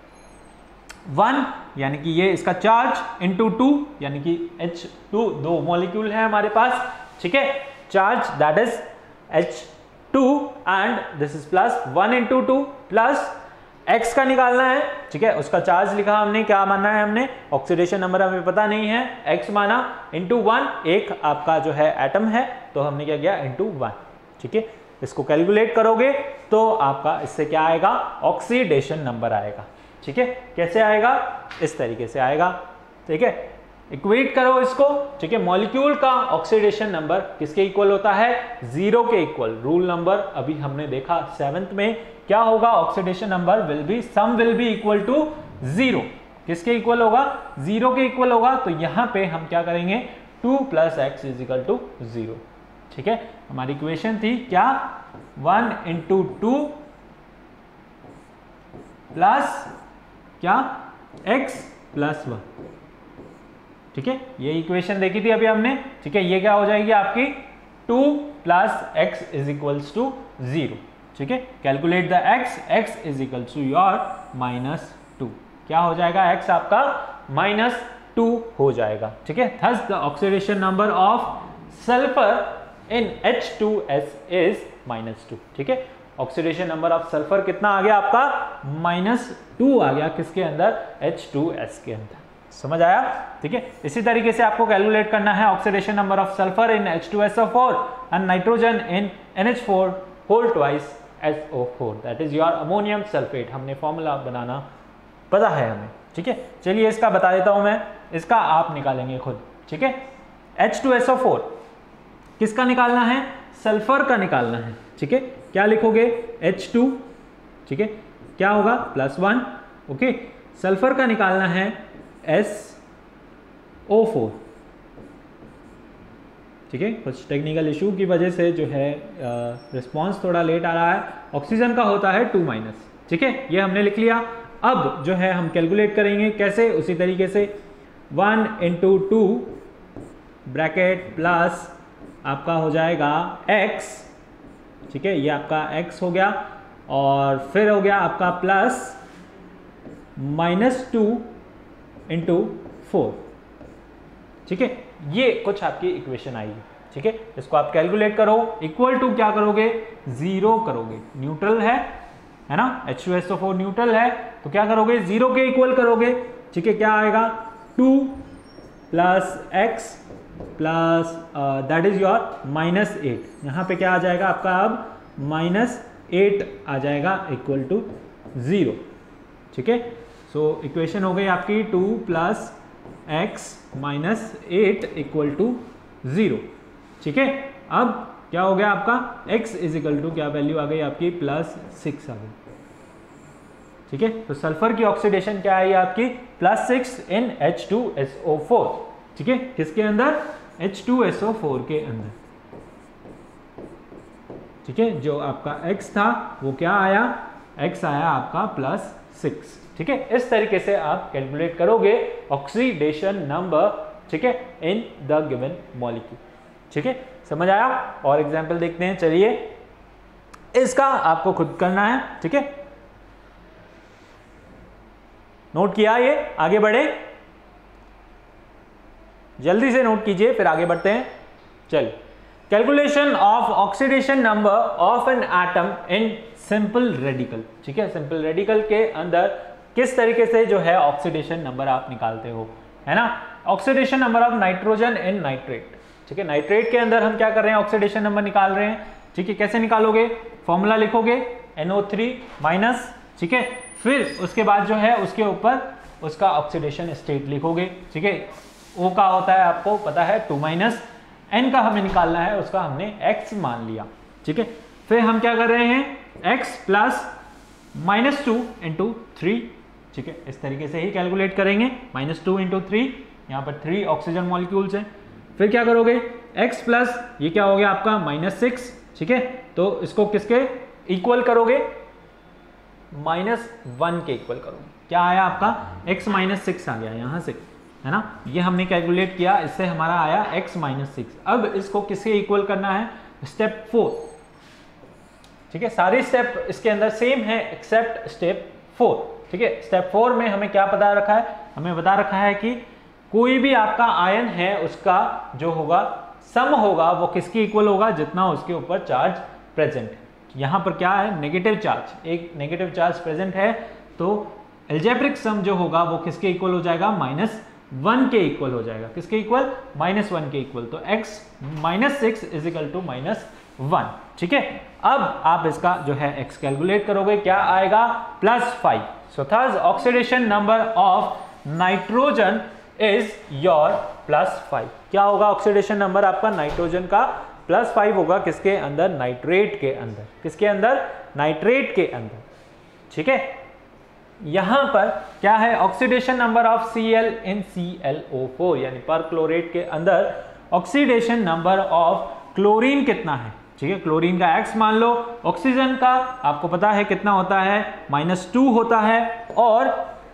वन यानी कि ये इसका चार्ज इंटू टू यानी कि एच टू, दो मॉलिक्यूल है हमारे पास, ठीक है, charge that is H two and this is plus one into two plus x का निकालना है, ठीक है। उसका चार्ज लिखा हमने, क्या मानना है हमने, ऑक्सीडेशन नंबर हमें पता नहीं है, x माना इंटू वन, एक आपका जो है एटम है तो हमने क्या किया, इंटू वन, ठीक है। इसको कैलकुलेट करोगे तो आपका इससे क्या आएगा, ऑक्सीडेशन नंबर आएगा, ठीक है। कैसे आएगा, इस तरीके से आएगा, ठीक है। इक्वेट करो इसको, ठीक है। मॉलिक्यूल का ऑक्सीडेशन नंबर किसके इक्वल होता है, जीरो के इक्वल। रूल नंबर अभी हमने देखा सेवेंथ में, क्या होगा, oxidation number will be, sum will be equal to zero, किसके इक्वल होगा, जीरो के इक्वल होगा। तो यहां पे हम क्या करेंगे, two plus x is equal to zero, ठीक है। हमारी इक्वेशन थी क्या, वन इंटू टू प्लस क्या, एक्स प्लस वन, ठीक है। ये इक्वेशन देखी थी अभी हमने, ठीक है। ये क्या हो जाएगी आपकी, two plus x is equals to zero, ठीक है। Calculate the x, x is equal to your minus two, क्या हो जाएगा, x आपका माइनस टू हो जाएगा, ठीक है। Thus the oxidation number of sulphur in H two S is minus two, ठीक है। ऑक्सीडेशन नंबर ऑफ सल्फर कितना आ गया आपका, माइनस टू आ गया, किसके अंदर, एच टू एस के अंदर, समझ आया, ठीक है। इसी तरीके से आपको कैलकुलेट करना है oxidation number of sulphur in H two S O four and nitrogen in N H four whole twice S O four, that is your ammonium sulphate. हमने फॉर्मूला बनाना पता है हमें, ठीक है। चलिए इसका बता देता हूं मैं, इसका आप निकालेंगे खुद, ठीक है। H two S O four किसका निकालना है, सल्फर का निकालना है, ठीक है। क्या लिखोगे, एच टू, ठीक है, क्या होगा, प्लस वन, ओके। सल्फर का निकालना है एस ओ फोर, ठीक है। कुछ टेक्निकल इशू की वजह से जो है रिस्पांस थोड़ा लेट आ रहा है। ऑक्सीजन का होता है टू माइनस, ठीक है, ये हमने लिख लिया। अब जो है हम कैलकुलेट करेंगे कैसे, उसी तरीके से one into two bracket plus आपका हो जाएगा x ठीक है, ये आपका x हो गया, और फिर हो गया आपका plus minus two into four. ठीक है, ये कुछ आपकी इक्वेशन आएगी। ठीक है, इसको आप कैलकुलेट करो, इक्वल टू क्या करोगे, जीरो करोगे, न्यूट्रल है है ना, H two S O four neutral है, तो क्या करोगे, जीरो के इक्वल करोगे। ठीक है, क्या आएगा, two plus x plus that is your minus eight. यहाँ पे क्या आ जाएगा आपका, अब माइनस एट आ जाएगा इक्वल टू जीरो। ठीक है, सो इक्वेशन हो गई आपकी two plus x minus eight equal to zero. ठीक है, अब क्या हो गया आपका, x इज इक्वल टू क्या वैल्यू आ गई आपकी, प्लस सिक्स आ गई। ठीक है, तो सल्फर की ऑक्सीडेशन क्या आई आपकी, plus six in H two S O four. ठीक है, किसके अंदर, H two S O four के अंदर। ठीक है, जो आपका x था वो क्या आया, x आया आपका प्लस सिक्स। ठीक है, इस तरीके से आप कैलकुलेट करोगे ऑक्सीडेशन नंबर, ठीक है, इन द गिवन मॉलिक्यूल। ठीक है, समझ आया। और एग्जांपल देखते हैं, चलिए, इसका आपको खुद करना है। ठीक है, नोट किया, ये आगे बढ़े, जल्दी से नोट कीजिए, फिर आगे बढ़ते हैं। चलिए, calculation of oxidation number of an atom in simple radical. ठीक है, सिंपल रेडिकल के अंदर किस तरीके से जो है ऑक्सीडेशन नंबर आप निकालते हो, है ना। Oxidation number of nitrogen in nitrate. ठीक है, नाइट्रेट के अंदर हम क्या कर रहे हैं, ऑक्सीडेशन नंबर निकाल रहे हैं। ठीक है, कैसे निकालोगे, फॉर्मूला लिखोगे एन ओ थ्री माइनस, ठीक है, फिर उसके बाद जो है उसके ऊपर उसका ऑक्सीडेशन स्टेट लिखोगे। ठीक है, ओ का होता है आपको पता है टू माइनस, एन का हमें निकालना है, उसका हमने एक्स मान लिया। ठीक है, फिर हम क्या कर रहे हैं, x plus minus two into three. ठीक है, इस तरीके से ही कैलकुलेट करेंगे, माइनस टू इंटू थ्री, यहाँ पर थ्री ऑक्सीजन मॉलिक्यूल्स हैं। फिर क्या करोगे, x प्लस ये क्या हो गया आपका माइनस सिक्स। ठीक है, तो इसको किसके इक्वल करोगे, माइनस वन के इक्वल करोगे। क्या आया आपका, x माइनस सिक्स आ गया यहाँ से, है ना, ये हमने कैलकुलेट किया, इससे हमारा आया x माइनस सिक्स। अब इसको किसके इक्वल करना है, स्टेप फोर। ठीक है, सारे स्टेप इसके अंदर सेम है एक्सेप्ट स्टेप फोर। ठीक है, स्टेप फोर में हमें क्या पता रखा है, हमें बता रखा है कि कोई भी आपका आयन है उसका जो होगा सम होगा वो किसके इक्वल होगा, जितना उसके ऊपर चार्ज प्रेजेंट है। यहाँ पर क्या है, नेगेटिव चार्ज, एक नेगेटिव चार्ज प्रेजेंट है, तो एल्जेब्रिक सम जो होगा वो किसके इक्वल हो जाएगा, माइनस वन के इक्वल हो जाएगा। किसके इक्वल, माइनस वन के इक्वल। तो x minus six is equal to minus one. ठीक है, अब आप इसका जो है x कैलकुलेट करोगे, क्या आएगा, plus five. So thus oxidation number of nitrogen is your plus five. क्या होगा ऑक्सीडेशन नंबर आपका नाइट्रोजन का, प्लस फाइव होगा। किसके अंदर, नाइट्रेट के अंदर। किसके अंदर, नाइट्रेट के अंदर। ठीक है, यहां पर क्या है, oxidation number of Cl in C L O four, यानी पर क्लोरेट के अंदर ऑक्सीडेशन नंबर ऑफ क्लोरीन कितना है। ठीक है, क्लोरीन का x मान लो, ऑक्सीजन का आपको पता है कितना होता है, माइनस टू होता है। और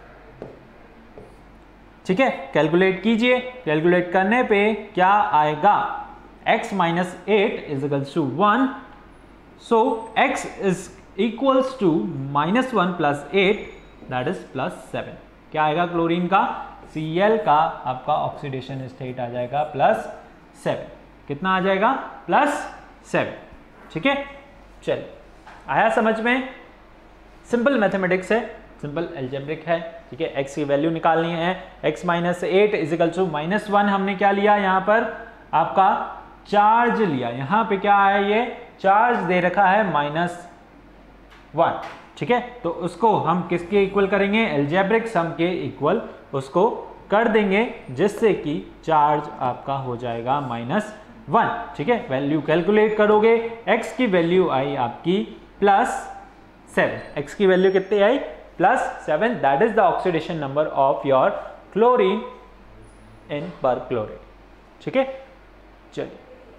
ठीक है, कैलकुलेट कीजिए, कैलकुलेट करने पे क्या आएगा, x minus eight is equals to one. So x is equals to minus one plus eight, that is plus seven. क्या आएगा, क्लोरीन का Cl का आपका ऑक्सीडेशन स्टेट आ जाएगा प्लस सेवन। कितना आ जाएगा, प्लस सेवन। ठीक है, चल आया समझ में, सिंपल मैथमेटिक्स है, सिंपल एल्जेब्रिक है। ठीक है, x की वैल्यू निकालनी है, x minus eight is equal to minus one. हमने क्या लिया, यहाँ पर आपका चार्ज लिया, यहाँ पे क्या है, ये चार्ज दे रखा है माइनस वन। ठीक है, तो उसको हम किसके इक्वल करेंगे, एल्जेब्रिक सम के इक्वल उसको कर देंगे, जिससे कि चार्ज आपका हो जाएगा माइनस वन। ठीक है, वैल्यू कैलकुलेट करोगे, x की वैल्यू आई आपकी प्लस सेवन। x की वैल्यू कितनी आई, plus seven. That is the oxidation number of your chlorine in perchlorate. ठीक है, चलिए,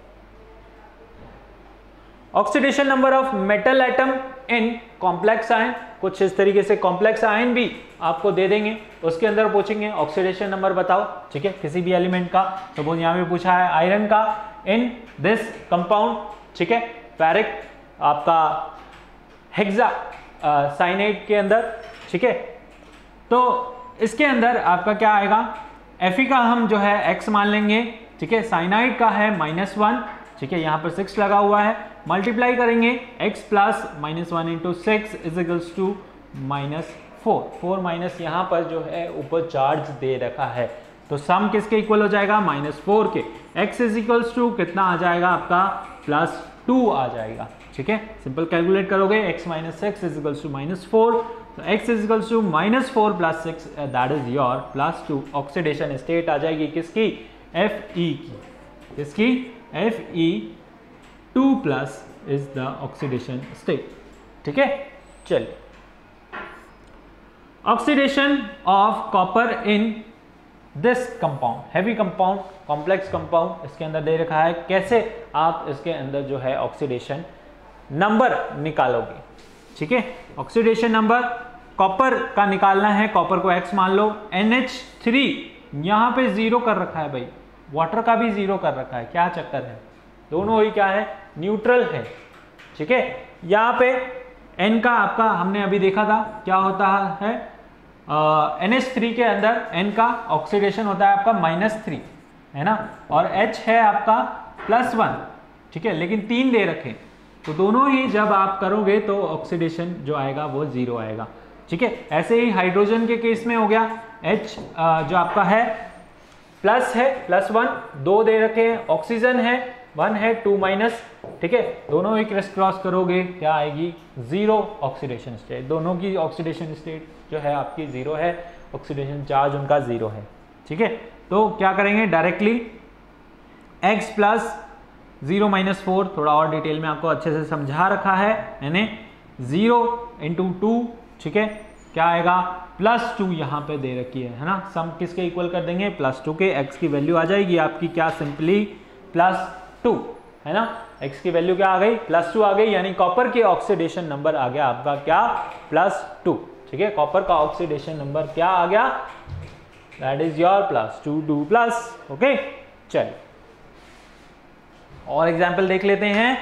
oxidation number of metal atom in complex ion, कुछ इस तरीके से कॉम्प्लेक्स आयन भी आपको दे देंगे, उसके अंदर पूछेंगे ऑक्सीडेशन नंबर बताओ। ठीक है, किसी भी एलिमेंट का, सपोज यहाँ पे पूछा है आयरन का इन दिस कंपाउंड। ठीक है, फेरिक आपका हेक्सा साइनाइड के अंदर, ठीक है। तो इसके अंदर आपका क्या आएगा, Fe का हम जो है x मान लेंगे, ठीक है। साइनाइड का है माइनस वन, ठीक है, यहाँ पर सिक्स लगा हुआ है, मल्टीप्लाई करेंगे x plus minus one into six is equals to minus four. Four minus यहाँ पर जो है ऊपर चार्ज दे रखा है, तो सम किसके इक्वल हो जाएगा, माइनस फोर के। x इज इक्वल्स टू कितना आ जाएगा आपका, प्लस टू आ जाएगा, ठीक है। सिंपल कैलकुलेट करोगे, x minus six is equals to minus four, तो x is equals to minus four plus six, that is your plus two. Oxidation state आ जाएगी किसकी, Fe की, किसकी, Fe two plus is the oxidation state, ठीक है। चलिए, oxidation of copper in this compound, heavy compound, complex compound इसके अंदर दे रखा है, कैसे आप इसके अंदर जो है ऑक्सीडेशन नंबर निकालोगे, ठीक है। ऑक्सीडेशन नंबर कॉपर का निकालना है, कॉपर को x मान लो, एन एच थ्री यहां पे जीरो कर रखा है भाई, वाटर का भी जीरो कर रखा है, क्या चक्कर है, दोनों ही क्या है, न्यूट्रल है, ठीक है। यहाँ पे N का आपका हमने अभी देखा था क्या होता है, एन एच थ्री के अंदर N का ऑक्सीडेशन होता है आपका माइनस थ्री, है ना, और H है आपका प्लस वन, ठीक है, लेकिन तीन दे रखे, तो दोनों ही जब आप करोगे तो ऑक्सीडेशन जो आएगा वो जीरो आएगा, ठीक है। ऐसे ही हाइड्रोजन के केस में हो गया, H जो आपका है प्लस है, प्लस वन, दो दे रखे हैं, ऑक्सीजन है वन है, टू माइनस, ठीक है, दोनों ही क्रिस क्रॉस करोगे क्या आएगी, जीरो ऑक्सीडेशन स्टेट, दोनों की ऑक्सीडेशन स्टेट जो है आपकी जीरो है, ऑक्सीडेशन चार्ज उनका जीरो है, ठीक है। तो क्या करेंगे, directly x plus zero minus four, थोड़ा और डिटेल में आपको अच्छे से समझा रखा है मैंने, जीरो इंटू टू, ठीक है, क्या आएगा, प्लस टू यहाँ पे दे रखी है, है ना, सम किसके इक्वल कर देंगे, प्लस टू के, x की वैल्यू आ जाएगी आपकी क्या, सिंपली प्लस टू, है ना, x की वैल्यू क्या आ गई, प्लस टू आ गई, यानी कॉपर के ऑक्सीडेशन नंबर आ गया आपका क्या, प्लस टू, ठीक है। कॉपर का ऑक्सीडेशन नंबर क्या आ गया, that is your plus two, two plus, okay. चलिए और एग्जाम्पल देख लेते हैं,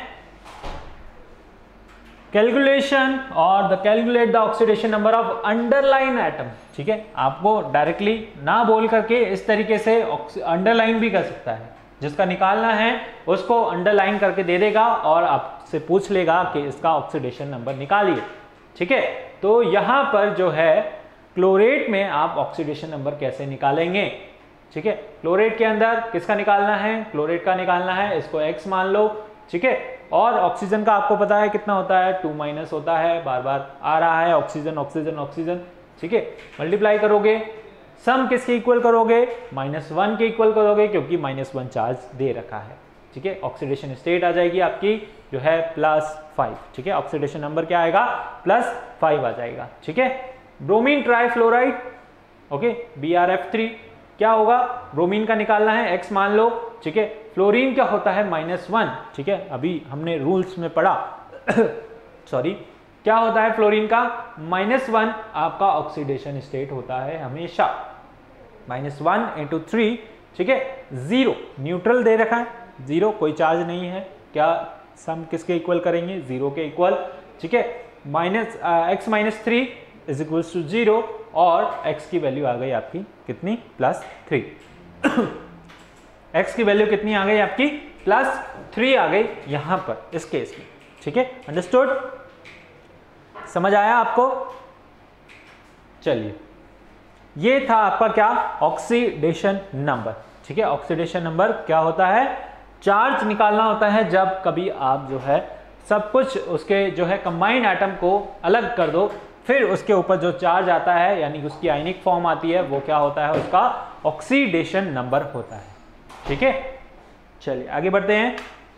कैलकुलेशन और the calculate the oxidation number of underline atom, ठीक है, आपको डायरेक्टली ना बोल करके इस तरीके से अंडरलाइन भी कर सकता है, जिसका निकालना है उसको अंडरलाइन करके दे देगा और आपसे पूछ लेगा कि इसका ऑक्सीडेशन नंबर निकालिए, ठीक है। तो यहां पर जो है क्लोरेट में आप ऑक्सीडेशन नंबर कैसे निकालेंगे, ठीक है। क्लोरेट के अंदर किसका निकालना है, क्लोरेट का निकालना है, इसको x मान लो, ठीक है। और ऑक्सीजन का आपको पता है कितना होता है, टू माइनस होता है, बार बार आ रहा है, ऑक्सीजन ऑक्सीजन ऑक्सीजन, ठीक है। मल्टीप्लाई करोगे, सम किसके इक्वल करोगे, माइनस वन के इक्वल करोगे, क्योंकि माइनस वन चार्ज दे रखा है, ठीक है। ऑक्सीडेशन स्टेट आ जाएगी आपकी जो है प्लस फाइव, ठीक है। ऑक्सीडेशन नंबर क्या आएगा, प्लस फाइव आ जाएगा, ठीक है। Bromine trifluoride, okay, B R F three, क्या होगा, ब्रोमीन का निकालना है, x मान लो, ठीक है। फ्लोरीन क्या होता है, माइनस वन, ठीक है, अभी हमने रूल्स में पढ़ा सॉरी, क्या होता है फ्लोरीन का, माइनस वन आपका ऑक्सीडेशन स्टेट होता है हमेशा, माइनस वन इंटू थ्री, ठीक है, जीरो, न्यूट्रल दे रखा है, जीरो, कोई चार्ज नहीं है, क्या सम किसके इक्वल करेंगे, जीरो के इक्वल, ठीक है। Minus x minus three is equal to zero, और x की वैल्यू आ गई आपकी कितनी, प्लस थ्री, x की वैल्यू कितनी आ गई आपकी, प्लस थ्री आ गई यहां पर इस केस में, ठीक है। अंडरस्टूड, समझ आया आपको। चलिए, ये था आपका क्या, ऑक्सीडेशन नंबर, ठीक है। ऑक्सीडेशन नंबर क्या होता है, चार्ज निकालना होता है जब कभी आप जो है सब कुछ उसके जो है कंबाइंड एटम को अलग कर दो, फिर उसके ऊपर जो चार्ज आता है यानी उसकी आयनिक फॉर्म आती है, वो क्या होता है, उसका ऑक्सीडेशन नंबर होता है, ठीक है। चलिए आगे बढ़ते हैं,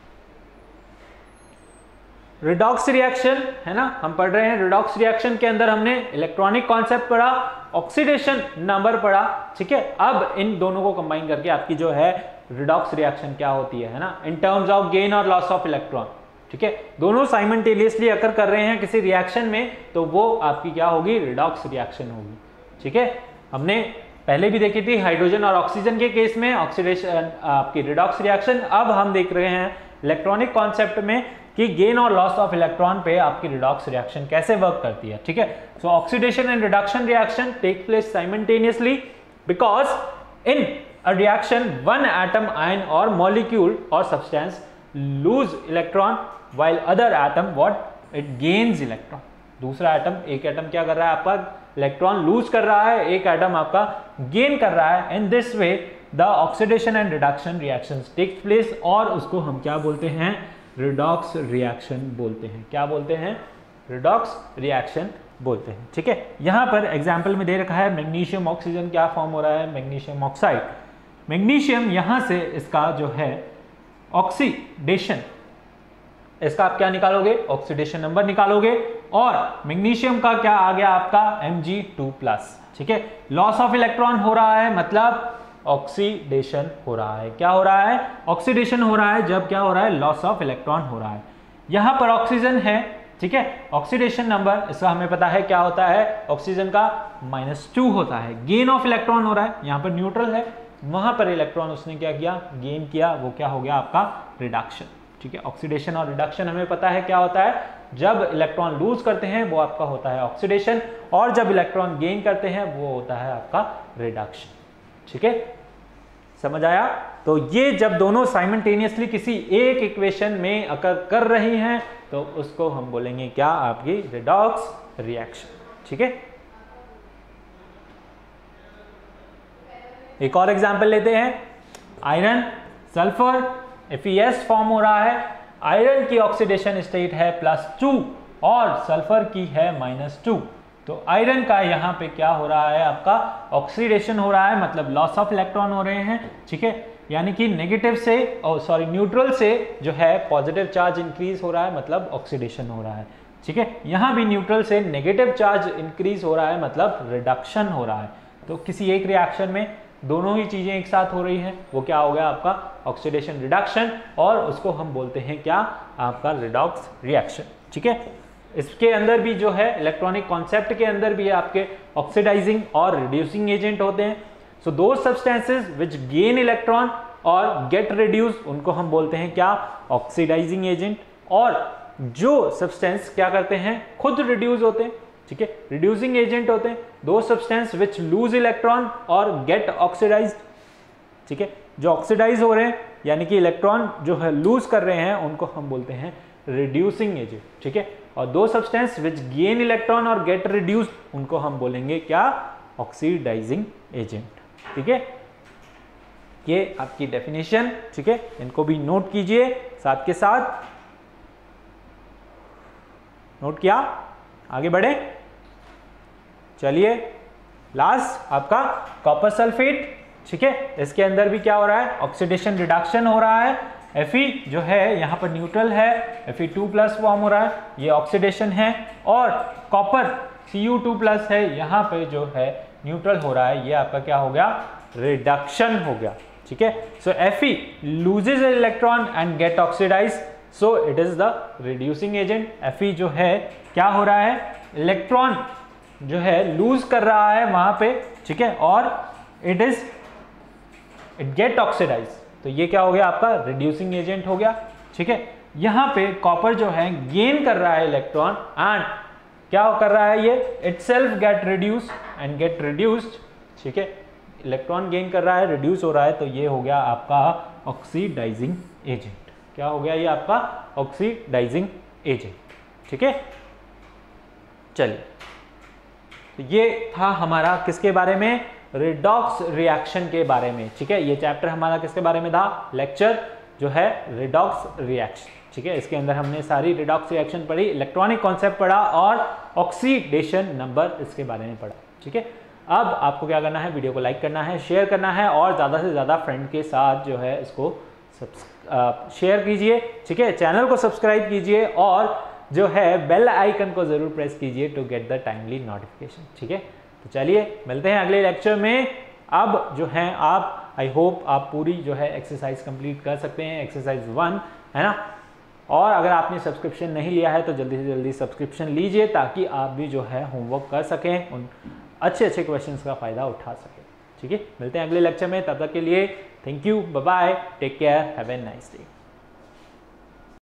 रिडॉक्स रिएक्शन, है ना, हम पढ़ रहे हैं। रिडॉक्स रिएक्शन के अंदर हमने इलेक्ट्रॉनिक कॉन्सेप्ट पढ़ा, ऑक्सीडेशन नंबर पढ़ा, ठीक है। अब इन दोनों को कंबाइन करके आपकी जो है रिडॉक्स रिएक्शन क्या होती है, है ना, इन टर्म्स ऑफ गेन और लॉस ऑफ इलेक्ट्रॉन, ठीक है। दोनों साइमल्टेनियसली अकर कर रहे हैं किसी रिएक्शन में, तो वो आपकी क्या होगी, रिडॉक्स रिएक्शन होगी, ठीक है। हमने पहले भी देखी थी हाइड्रोजन और ऑक्सीजन के केस में ऑक्सीडेशन आपकी रिडॉक्स रिएक्शन, अब हम देख रहे हैं इलेक्ट्रॉनिक कॉन्सेप्ट में कि गेन और लॉस ऑफ इलेक्ट्रॉन पे आपकी रिडॉक्स रिएक्शन कैसे वर्क करती है, ठीक है। So oxidation and reduction reaction take place simultaneously because in a reaction one atom, ion और मॉलिक्यूल और substance lose electron while other atom what it gains electron। दूसरा एटम, एक एटम क्या कर रहा है आपका इलेक्ट्रॉन लूज कर रहा है, एक एटम आपका गेन कर रहा है। In this way the oxidation and reduction reactions take place और उसको हम क्या बोलते हैं, रिडॉक्स रिएक्शन बोलते हैं। क्या बोलते हैं, रिडॉक्स रिएक्शन बोलते हैं, ठीक है। यहां पर एग्जांपल में दे रखा है मैग्नीशियम ऑक्सीजन क्या फॉर्म हो रहा है, मैग्नीशियम ऑक्साइड। मैग्नीशियम यहां से इसका जो है ऑक्सीडेशन, इसका आप क्या निकालोगे, ऑक्सीडेशन नंबर निकालोगे और मैग्नीशियम का क्या आ गया आपका एम जी टू प्लस, ठीक है। लॉस ऑफ इलेक्ट्रॉन हो रहा है मतलब ऑक्सीडेशन हो रहा है। क्या हो रहा है, ऑक्सीडेशन हो रहा है जब क्या हो रहा है, लॉस ऑफ इलेक्ट्रॉन हो रहा है। यहां पर ऑक्सीजन है, ठीक है। ऑक्सीडेशन नंबर इसका हमें पता है क्या होता है, ऑक्सीजन का माइनस टू होता है। गेन ऑफ इलेक्ट्रॉन हो रहा है, यहां पर न्यूट्रल है, वहां पर इलेक्ट्रॉन उसने क्या किया, गेन किया, वो क्या हो गया आपका रिडक्शन, ठीक है। ऑक्सीडेशन और रिडक्शन हमें पता है क्या होता है, जब इलेक्ट्रॉन लूज करते हैं वो आपका होता है ऑक्सीडेशन और जब इलेक्ट्रॉन गेन करते हैं वो होता है आपका रिडक्शन, ठीक है। समझ आया। तो ये जब दोनों साइमल्टेनियसली किसी एक इक्वेशन में अकर कर रही हैं तो उसको हम बोलेंगे क्या, आपकी रिडॉक्स रिएक्शन, ठीक है। एक और एग्जांपल लेते हैं, iron sulphur F E S form हो रहा है। आयरन की ऑक्सीडेशन स्टेट है प्लस टू और सल्फर की है माइनस टू। तो आयरन का यहाँ पे क्या हो रहा है, आपका ऑक्सीडेशन हो रहा है मतलब लॉस ऑफ इलेक्ट्रॉन हो रहे हैं, ठीक है। यानी कि नेगेटिव से और सॉरी न्यूट्रल से जो है पॉजिटिव चार्ज इंक्रीज हो रहा है मतलब ऑक्सीडेशन हो रहा है, ठीक है। यहाँ भी न्यूट्रल से नेगेटिव चार्ज इंक्रीज हो रहा है मतलब रिडक्शन हो रहा है। तो किसी एक रिएक्शन में दोनों ही चीजें एक साथ हो रही हैं, वो क्या हो गया आपका ऑक्सीडेशन रिडक्शन और उसको हम बोलते हैं क्या, आपका रिडॉक्स रिएक्शन, ठीक है। इसके अंदर भी जो है इलेक्ट्रॉनिक कॉन्सेप्ट के अंदर भी आपके ऑक्सीडाइजिंग और रिड्यूसिंग एजेंट होते हैं। So those substances which gain electron और गेट रिड्यूस उनको हम बोलते हैं क्या, ऑक्सीडाइजिंग एजेंट। और जो सब्सटेंस क्या करते हैं, खुद रिड्यूस होते हैं, ठीक है, रिड्यूसिंग एजेंट होते हैं। Those substance which lose electron और गेट ऑक्सीडाइज्ड, ठीक है। जो ऑक्सीडाइज हो रहे हैं यानी कि इलेक्ट्रॉन जो है लूज कर रहे हैं उनको हम बोलते हैं रिड्यूसिंग एजेंट, ठीक है। और those substance which gain electron और गेट रिड्यूस्ड उनको हम बोलेंगे क्या, ऑक्सीडाइजिंग एजेंट, ठीक है। ये आपकी डेफिनेशन, ठीक है, इनको भी नोट कीजिए साथ के साथ। नोट किया, आगे बढ़े, चलिए लास्ट आपका कॉपर सल्फेट, ठीक है। इसके अंदर भी क्या हो रहा है, ऑक्सीडेशन रिडक्शन हो रहा है। Fe जो है यहाँ पर न्यूट्रल है, Fe टू प्लस फॉर्म हो रहा है, ये ऑक्सीडेशन है। और copper C U two plus है, यहाँ पे जो है न्यूट्रल हो रहा है, ये आपका क्या हो गया, रिडक्शन हो गया, ठीक है। So Fe loses electron and get oxidise, so it is the reducing agent. Fe जो है क्या हो रहा है, इलेक्ट्रॉन जो है लूज कर रहा है वहां पे, ठीक है, और it is it get oxidise, तो ये क्या हो गया आपका रिड्यूसिंग एजेंट हो गया, ठीक है। यहां पे कॉपर जो है गेन कर रहा है इलेक्ट्रॉन एंड क्या कर रहा है, ये itself get reduce and get reduced, ठीक है। इलेक्ट्रॉन गेन कर रहा है, रिड्यूस हो रहा है, तो ये हो गया आपका ऑक्सीडाइजिंग एजेंट। क्या हो गया ये आपका ऑक्सीडाइजिंग एजेंट, ठीक है। चलिए, तो ये था हमारा किसके बारे में, रिडॉक्स रिएक्शन के बारे में, ठीक है। ये चैप्टर हमारा किसके बारे में था, लेक्चर जो है रिडॉक्स रिएक्शन, ठीक है। इसके अंदर हमने सारी रिडॉक्स रिएक्शन पढ़ी, इलेक्ट्रॉनिक कॉन्सेप्ट पढ़ा और ऑक्सीडेशन नंबर इसके बारे में पढ़ा, ठीक है। अब आपको क्या करना है, वीडियो को लाइक करना है, शेयर करना है और ज़्यादा से ज़्यादा फ्रेंड के साथ जो है इसको शेयर कीजिए, ठीक है। चैनल को सब्सक्राइब कीजिए और जो है बेल आइकन को जरूर प्रेस कीजिए to get the timely notification, ठीक है। तो चलिए मिलते हैं अगले लेक्चर में। अब जो है आप, आई होप आप पूरी जो है एक्सरसाइज कंप्लीट कर सकते हैं, एक्सरसाइज वन, है ना। और अगर आपने सब्सक्रिप्शन नहीं लिया है तो जल्दी से जल्दी सब्सक्रिप्शन लीजिए ताकि आप भी जो है होमवर्क कर सकें, उन अच्छे अच्छे क्वेश्चंस का फायदा उठा सकें, ठीक है। मिलते हैं अगले लेक्चर में, तब तक के लिए thank you, bye bye, take care, have a nice day.